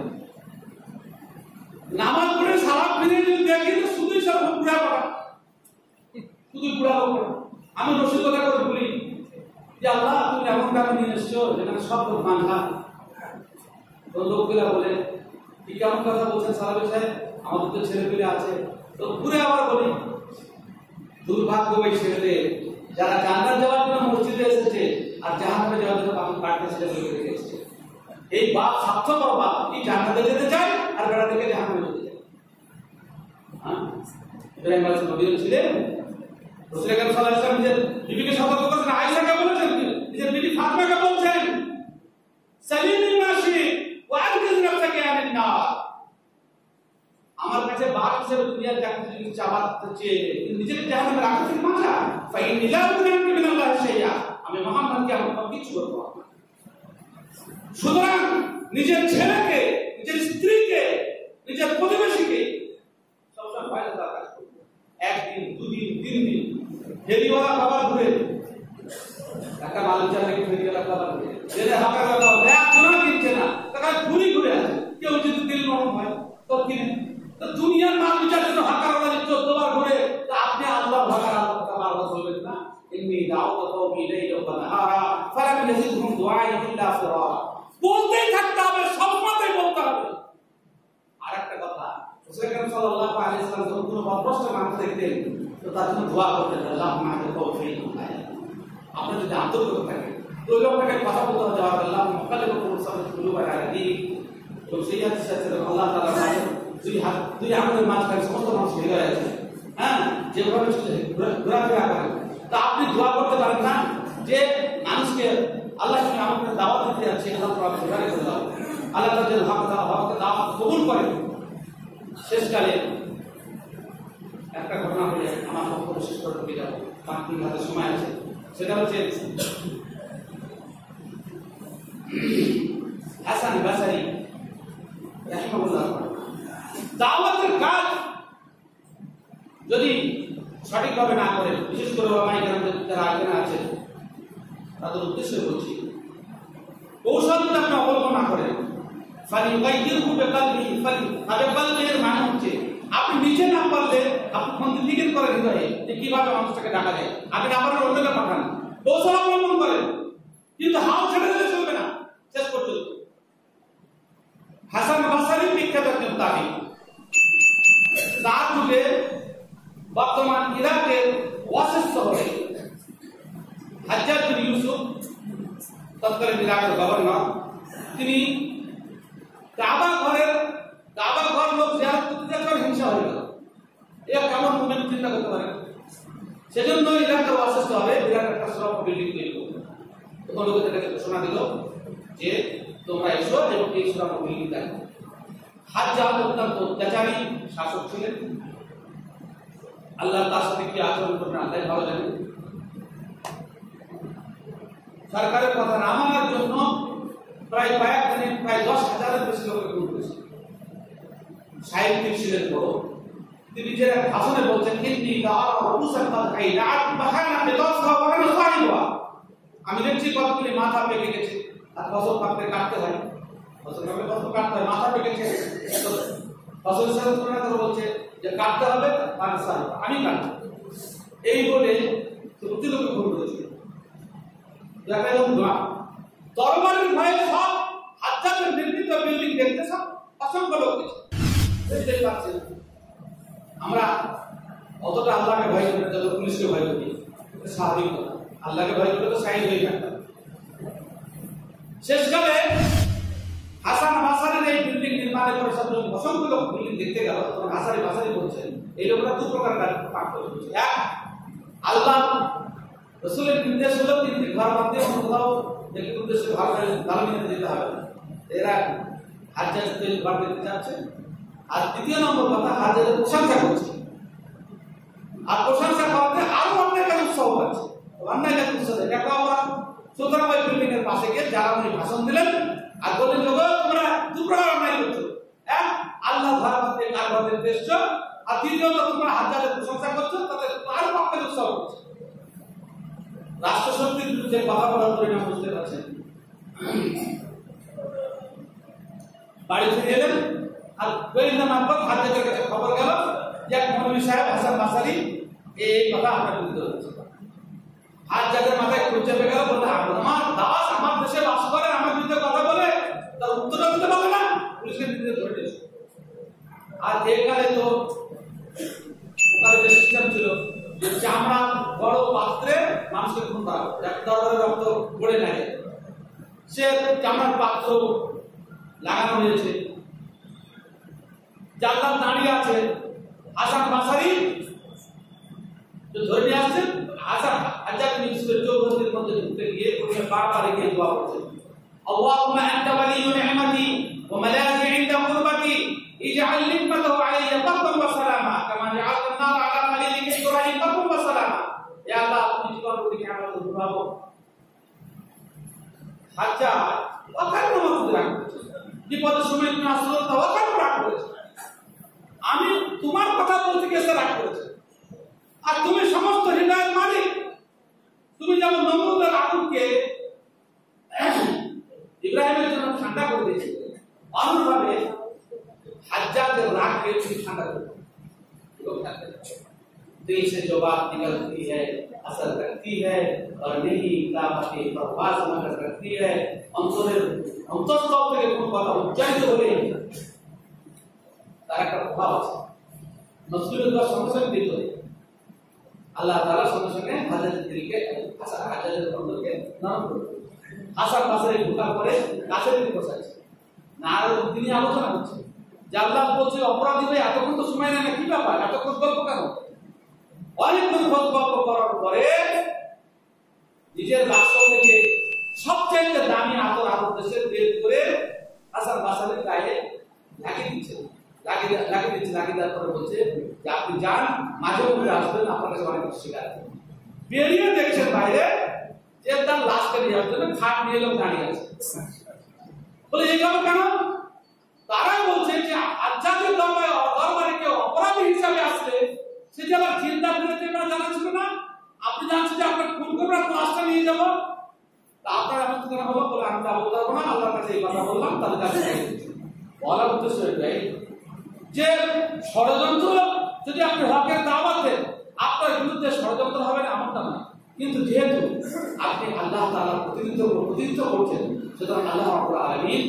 নামাজ পড়ে সারা ফিরে যদি দেখি তো শুধুই সব ঘুরা করা, শুধুই ঘুরা করা। আমি রসিকতা করে বলি যে আল্লাহ তুমি এমন কারণ নিয়ে এসছো যেখানে সব লোক মানহা, তো লোকগুলা বলে কি কেমন কথা বলছেন সাহাবী সাহেব, আমাদের তো ছেলে পেলে আছে। তো ঘুরে আবার বলি দুর্ভাগ্য ওই ছেলেদের যারা জান্নাত যাওয়ার জন্য মসজিদে এসেছে আর জাহান্নামে যাওয়ার জন্য পানি কাটতে ছেলে পেলে রেখে এসেছে। এই বাপ স্বার্থপর বাপ, কি জান্নাতে যেতে চায় আর বেড়া থেকে জাহান্নামে যেতে চায়। হ্যাঁ, ইব্রাহিম আলাইহিস সালাম ছিলেন, রাসূল আকরাম সাল্লাল্লাহু আলাইহি ওয়াসাল্লাম নিজের বিবিকে সতর্ক করেছেন, আয়েশাকে বলেছেন, নিজের বিবি ফাতিমাকে বলছেন সালিমিন নাশি ওয়া আনকিজ নাফসাকা আনিন নার। আমার কাছে বাপ হিসেবে দুনিয়ার যা কিছু জিনিস চাওয়াতে চেয়ে নিজেকে জাহান্নামে রাখা থেকে বাঁচা, ফাইন লা তুনাকি মিনাল্লাহি শাইআ, আমি মুহাম্মদকে আমার কিছু করব না। সুতরাং নিজের ছেলেকে, নিজের স্ত্রীকে, নিজের প্রতিবেশীকে সবসময় ফায়দা দেওয়ার কাজ করবে। একদিন, দুদিন, তিন দিন ফেরিওয়ালা খাবার ঘুরে একটা মালিক চালে ফেরিওয়ালা খাবার ঘুরে যেটা হাঁকা কথা একজনও কিনছে না, তাকে ঘুরি ঘুরে আছে। কেউ যদি দিল নরম হয় তো কিনে, তো দুনিয়ার মাল বিচার জন্য হাঁকার লাইলান ওয়া নাহারা ফালাম ইয়াজিদহুম দুআই ইল্লা ফিরারা। বলতেই থাকতে হবে, সব কথাই বলতে হবে। আরেকটা কথা, রাসূল আকরাম সাল্লাল্লাহু আলাইহি ওয়াসাল্লাম যখন কোনো বদভ্রষ্ট মানুষ দেখতেন তো তার জন্য দোয়া করতেন, আল্লাহুম্মা আহদিহি তওফীক। আপনি যদি আন্তরিক থাকেন তো ওই লোকটাকে কথা বলতে হবে, আল্লাহুম্মা মুকাল্লিবাল কুলুব আলা দীনিক। তো সেই হাদিসে আছে আল্লাহ তাআলা দুই হাত দুই আঙ্গুলের মাঝখানে সমস্ত মানুষ হৃদয় আছে, হ্যাঁ, যেভাবে ঘোরাফেরা করেন। তা আপনি দোয়া করতে পারেন না যে মানুষকে আল্লাহ তুমি আমাকে দাওয়াত দিতে যাচ্ছে, আল্লাহ তাআলা ঘোরারে করে দাও, আল্লাহ তাআলা যেন হক হককে দাওয়াত কবুল করেন। শেষকালে একটা ঘটনা হলে আমার বক্তব্য শেষ করে ঢুকে যাবো, পাঁচ তিন হাতে সময় আছে। সেটা হচ্ছে হাসান বাসারি রাহিমাহুল্লাহ, দাওয়াতের কাজ যদি সঠিকভাবে না করে, বিশেষ করে যারা আগে আছে তাদের উদ্দেশ্যে বলছি, কৌশল যদি আপনি অবলম্বন না করেন, ফালি গাইয়িরহু বিকালবিহি ফালি তবে কলবের মানে হচ্ছে আপনি নিজে না পারলে আপনি কন্ট্রিবিউট করেন হৃদয়ে যে কিভাবে মানুষটাকে ডাকা যায়, আপনি না পারলে অন্যকে পাঠান, কৌশল অবলম্বন করেন, কিন্তু হাল ছেড়ে দিলে চলবে না শেষ পর্যন্ত। হাসান বাসারি বিখ্যাত একজন তাবী, তার যুগে বর্তমান ইরাকের ওয়াসিস শহরে হাজ্জাজ বিন ইউসুফ তৎকালীন ইরাকের গভর্নর, তিনি কাবা ঘরের কাবা ঘর লোক জিয়ারত করতে যাওয়ার হিংসা হয়ে গেল। এর কেমন মুভমেন্ট চিন্তা করতে পারেন। সেজন্য ইরাকের ওয়াসিস শহরে বিরাট একটা সুরক্ষা বিল্ডিং তৈরি করল। তখন লোকেদেরকে ঘোষণা দিল যে তোমরা এসো এবং এই সুরক্ষা বিল্ডিং দেখো। হাজ্জাজ অত্যন্ত অত্যাচারী শাসক ছিলেন, আল্লাহ তার সাথে কি আচরণ করবেন আল্লাহ ভালো জানেন। সরকারের কথা না মানার জন্য প্রায় কয়েক দিনে প্রায় দশ হাজারের বেশি লোককে খুন করেছে। সাহিত্যিক ছিলেন বড়, তিনি যে ভাষণে বলছেন আমি দেখছি কতগুলি মাথা পেকে গেছে, আর ফসল কাটতে কাটতে হয়, ফসল কাটতে ফসল কাটতে হয়, মাথা পেকেছে, ফসলের সাথে তুলনা করে বলছে যে কাটতে হবে, আমি কাটবো, এই বলে প্রতি লোকে খুন করেছে। তরবারির ভয়ে সব হাজ্জাজের নির্মিত বিল্ডিং দেখতে সব অসংখ্য লোক দেখতেই পাচ্ছেন। আমরা অতটা আল্লাহকে ভয় করি না যত পুলিশকে ভয় করি, স্বাভাবিক কথা। আল্লাহকে ভয় করলে তো সাইড হয়ে থাকতাম। শেষকালে হাসান বাসারির এই বিল্ডিং নির্মাণের পরে সব অসংখ্য লোক বিল্ডিং দেখতে গেল, তখন হাসারি বাসারি বলছেন এই লোকরা দু প্রকার পাঠ করে বলছে। এক, আল্লাহ রসুলের নির্দেশ হলো তিনটি ঘর বাঁধতে অন্য কোথাও দেখে উদ্দেশ্যে ভালো ভালো মিলে যেতে হবে, এরা হাজ্জাজ তৈরি ঘর দেখতে চাচ্ছে। আর দ্বিতীয় নম্বর কথা, হাজ্জাজের প্রশংসা করছে, আর প্রশংসা করতে আরো অন্যায় কাজ উৎসাহ পাচ্ছে, অন্যায় কাজ উৎসাহ দেয়। একটা আমরা সুতরাং ওই বিল্ডিং এর পাশে গিয়ে যারা উনি ভাষণ দিলেন আর বললেন যে তোমরা দু প্রকার অন্যায় করছো, এক আল্লাহ ঘর বাঁধতে কার ঘর দেখতে এসছো, আর দ্বিতীয়ত তোমরা হাজ্জাজের প্রশংসা করছো, তাতে আরো পক্ষে উৎসাহ করছে। রাষ্ট্রশক্তির বিরুদ্ধে কথা বলার পরিণাম বুঝতে পারছেন। বাড়ি ফিরে এলেন আর গোয়েন্দা মারফত হাজ্জাজের কাছে খবর গেল যে এক মৌলভী সাহেব হাসান বাসারি এই কথা আপনার বিরুদ্ধে হচ্ছে। হাজ্জাজের মাথায় খুঁজ চেপে গেল, বলতে আমার দাস আমার দেশে বাস করে, আমার বিরুদ্ধে কথা বলে, তার উত্তর দিতে পারবে না, পুলিশকে দিতে ধরে দিয়েছে। আর এখানে তো ওখানে যে সিস্টেম ছিল যে চামড়া বড় পাত্রে মানুষকে খুন করা, দরবারে রক্ত পড়ে লাগে, সে চামড়ার পাত্র লাগানো হয়েছে, জাল্লাদ দাঁড়িয়ে আছে, হাসান বাসারি ধরে নিয়ে আসছেন। হাসান হাজ্জাজ বিন ইউসুফের চৌহদ্দির মধ্যে ঢুকতে গিয়ে উনি বারবার গিয়ে দোয়া করছেন, আল্লাহুম্মা আনতা ওয়ালিয়্যু নি'মাতি ওয়া মালাযি 'ইনদা কুরবাতি ইজআল নি'মাতাহু আলাইয়া ফারদান ওয়া সালামা কামা জাআলতা আন-নারা আলা খালিলিকা ইব্রাহিম ফারদান ওয়া সালামা। হে আল্লাহ, তুমি জীবন প্রতি নিয়ামত ঘুরাবো। হাজ্জাজ অকারণ মতো রাগ করেছে, বিপদের সময় তুমি আসলে তো অকারণ রাগ করেছে, আমি তোমার কথা বলতে গেছে রাগ করেছে, আর তুমি সমস্ত হৃদয়ের মালিক, তুমি যেমন নমরুদের আগুনকে ইব্রাহিমের জন্য ঠান্ডা করে দিয়েছিলে, অনুরূপভাবে হাজ্জাজের রাগকে তুমি ঠান্ডা করে दिल से जो बात निकलती है असर रखती है और नहीं कामती प्रवास मगर रखती है अंतरेर अंतस्तल থেকে কোন কথা উচ্চারিত হলে তার একটা প্রভাব আছে নজরুল দোয়া সঙ্গে সঙ্গে দিত আল্লাহ তাআলা সঙ্গে সঙ্গে হাজারের দিলকে হাসান হাজারের অন্তরকে নরম করে হাসান বাসারে ঢোকা করে কাছের দিকে বসাচ্ছে না আর তিনি আলোচনা করছে যে আল্লাহ বলছে অপরাধী ভাই এতক্ষণ তো সময় নেয় না কি ব্যাপার এতক্ষণ গল্প কেন অনেকক্ষণ গল্প করার পরে নিজের বাক্স থেকে সবচেয়ে দামি আতর আতর দেশের বের করে হাসান বাসারের গায়ে লাগিয়ে দিচ্ছে লাগিয়ে লাগিয়ে দিচ্ছে লাগিয়ে দেওয়ার পরে বলছে যে আপনি যান মাঝে মধ্যে আসবেন আপনার কাছে অনেক শিকার বেরিয়ে দেখছেন বাইরে যে তার লাশকে নিয়ে আসবেন খাট নিয়ে লোক দাঁড়িয়ে আছে বলে এই গল্প কেন তারা বলছে যে আধ্যাত্মিক দরবারে দরবারে কেউ অপরাধী হিসাবে আসলে সে যে আবার চিন্তা ফিরতে না জানা ছিল না আপনি জানছেন যে আপনার খুন করবে আপনার লাশটা নিয়ে যাবো তা আপনার এমন ঠিকানা হলো বলে আমি যাবো যাবো না আল্লাহর কাছে এই কথা বললাম তাদের কাছে বলার উদ্দেশ্য এটাই যে ষড়যন্ত্র যদি আপনি হকের দাওয়াত দেন আপনার বিরুদ্ধে ষড়যন্ত্র হবে না এমনটা না কিন্তু যেহেতু আপনি আল্লাহ তাআলার প্রতিনিধিত্ব প্রতিনিধিত্ব করছেন সুতরাং আল্লাহ রাব্বুল আলামিন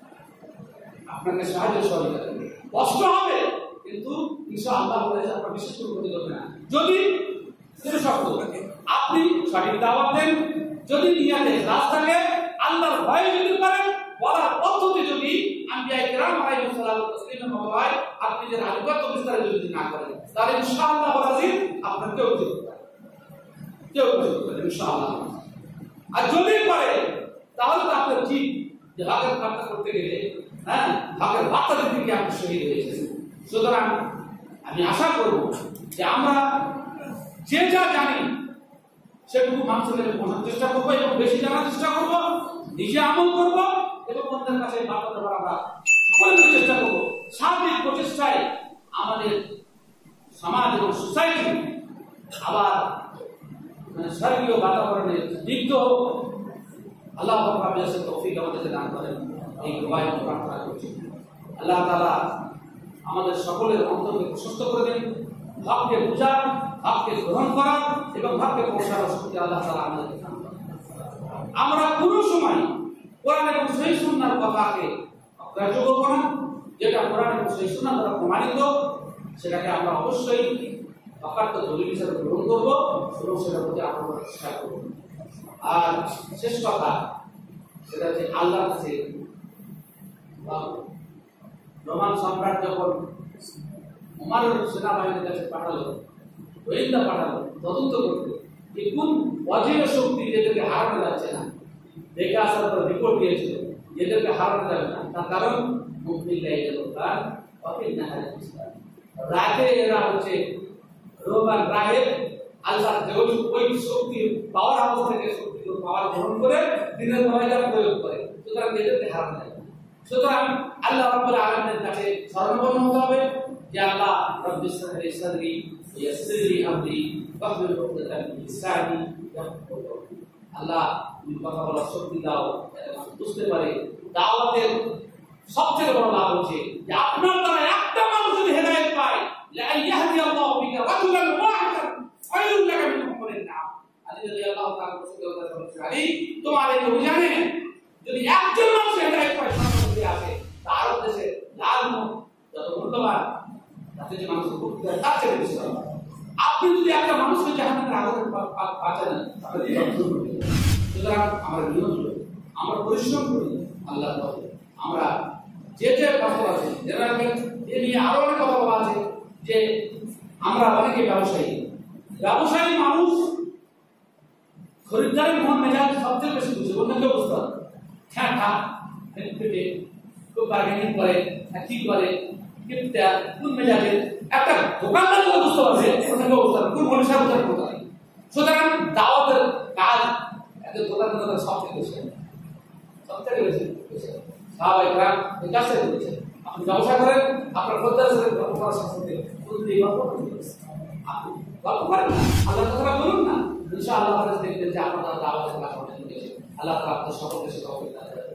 আপনাকে সাহায্য সহযোগিতা করবে কষ্ট হবে কিন্তু ইনশাআল্লাহ বলেছে আপনার বিশেষ কোনো ক্ষতি করবে না যদি সেটা শর্ত আপনি সঠিক দাওয়াত দেন যদি নিয়াতে ইখলাস থাকে আল্লাহর ভয়ে যদি করেন বলার পদ্ধতি যদি আম্বিয়া কিরাম আলাইহিস সালাতু ওয়াস সালামের মতো হয় আপনি যে আনুগত্য বিস্তারে যদি না করেন তাহলে ইনশাআল্লাহ রাজি আপনার কেউ করতে পারে কেউ করতে পারে ইনশাআল্লাহ আর যদি পারে তাহলে তো আপনার ঠিক যে হকের বার্তা করতে গেলে হ্যাঁ হকের বার্তা দিতে গিয়ে আপনি শহীদ হয়েছেন সুতরাং আমি আশা করব যে আমরা যে যা জানি সেটুকু মানুষের বোঝার চেষ্টা করবো এবং বেশি জানার চেষ্টা করবো নিজে আমল করবো এবং অন্যের কাছে বার্তা দেওয়ার আমরা সকলে মিলে চেষ্টা করবো সার্বিক প্রচেষ্টায় আমাদের সমাজ এবং সোসাইটি আবার স্বর্গীয় বাতাবরণে স্নিগ্ধ হোক আল্লাহ পাকের তৌফিক আমাদেরকে দান করেন এই দোয়া এবং প্রার্থনা করছি আল্লাহ তাআলা আমাদের সকলের অন্তরকে প্রশস্ত করে দেন হককে বোঝা হককে গ্রহণ করা এবং হককে পৌঁছানোর শক্তি আল্লাহ তাআলা আমাদেরকে দান করেন আমরা কোনো সময় কোরআন এবং সহিহ সুন্নাহর কথাকে অগ্রাহ্য করব না যেটা কোরআন এবং সহিহ সুন্নাহ দ্বারা প্রমাণিত সেটাকে আমরা অবশ্যই অকাট্য দলিল হিসেবে গ্রহণ করবো এবং সেটার প্রতি আমরা চেষ্টা করব আর শেষ কথা সেটা হচ্ছে আল্লাহর কাছে রোমান সম্রাট যখন উমারের সেনাবাহিনীর কাছে পাঠালো গোয়েন্দা পাঠালো তদন্ত করতে যে কোন অজেয় শক্তি এদেরকে হারানো যাচ্ছে না দেখে আসার পর রিপোর্ট দিয়েছিল এদেরকে হারানো যাবে না তার কারণ মুমিন লাই গেল তার অফিল না হারে রাতে এরা হচ্ছে রোমান রাহে আল্লাহ যেগুলো ওই শক্তি পাওয়ার হাউস থেকে শক্তি পাওয়ার গ্রহণ করে দিনের ময়দান প্রয়োগ করে সুতরাং এদেরকে হারানো যায় সুতরাং আল্লাহ রাব্বুল আলামিনের কাছে শরণাপন্ন হতে হবে যে আল্লাহ রব্বিস ইশরাহ সাদরি ইয়াসসির লি আমরি ওয়াহলুল উকদাতাম মিন লিসানি ইয়াফকাহু কওলি আল্লাহ তুমি কথা বলার শক্তি দাও বুঝতে পারে দাওয়াতের সবচেয়ে বড় লাভ হচ্ছে যে আপনার দ্বারা একটা মানুষ যদি হেদায়েত পায় লা ইয়াহদি আল্লাহু বিকা রাজুলান ওয়াহিদান খায়রুল লাকা মিন উমরিন নাম আলী রাদিয়াল্লাহু তাআলা বলেছেন আলী তোমার এই অভিযানে যদি একজন মানুষ হেদায়েত পায় সামনে আসে তার দেশে লাল মুখ যত মূল্যবান তাতে যে মানুষ উপকৃত হয় তার চেয়ে বেশি হবে আপনি যদি একটা মানুষকে জাহান্নামের আগুন বাঁচান তাহলে এই অর্থ করবে সুতরাং আমরা নিয়ত করি আমরা পরিশ্রম করি আল্লাহ তাআলা আমরা যে যে কথা আছে যারা এ নিয়ে আরো অনেক কথা বলা আছে যে আমরা অনেকে ব্যবসায়ী ব্যবসায়ী মানুষ খরিদ্দারের মন মেজাজ সবচেয়ে বেশি বুঝে অন্য কেউ বুঝতে পারে হ্যাঁ হ্যাঁ খুব বার্গেনিং করে কি করে কিপটা কোন মেজাজে একটা দোকানদার তো বুঝতে পারবে অন্য কেউ বুঝতে পারে কোন মনীষা বুঝতে পারে সুতরাং দাওয়াতের কাজ একটা দোকানদার সবচেয়ে বেশি সবচেয়ে বেশি সাহাবায়ে কেরাম এই কাজটা করেছেন আপনি ব্যবসা করেন আপনার খরিদ্দারের সাথে গল্প করার সাথে বুঝতে গল্প করতে আপনি গল্প করেন আল্লাহ কথা বলুন না ইনশাআল্লাহ দেখবেন যে আপনারা দাওয়াতের কাজ করতে আল্লাহ তাআলা আপনাদের সকলকে সেবা করতে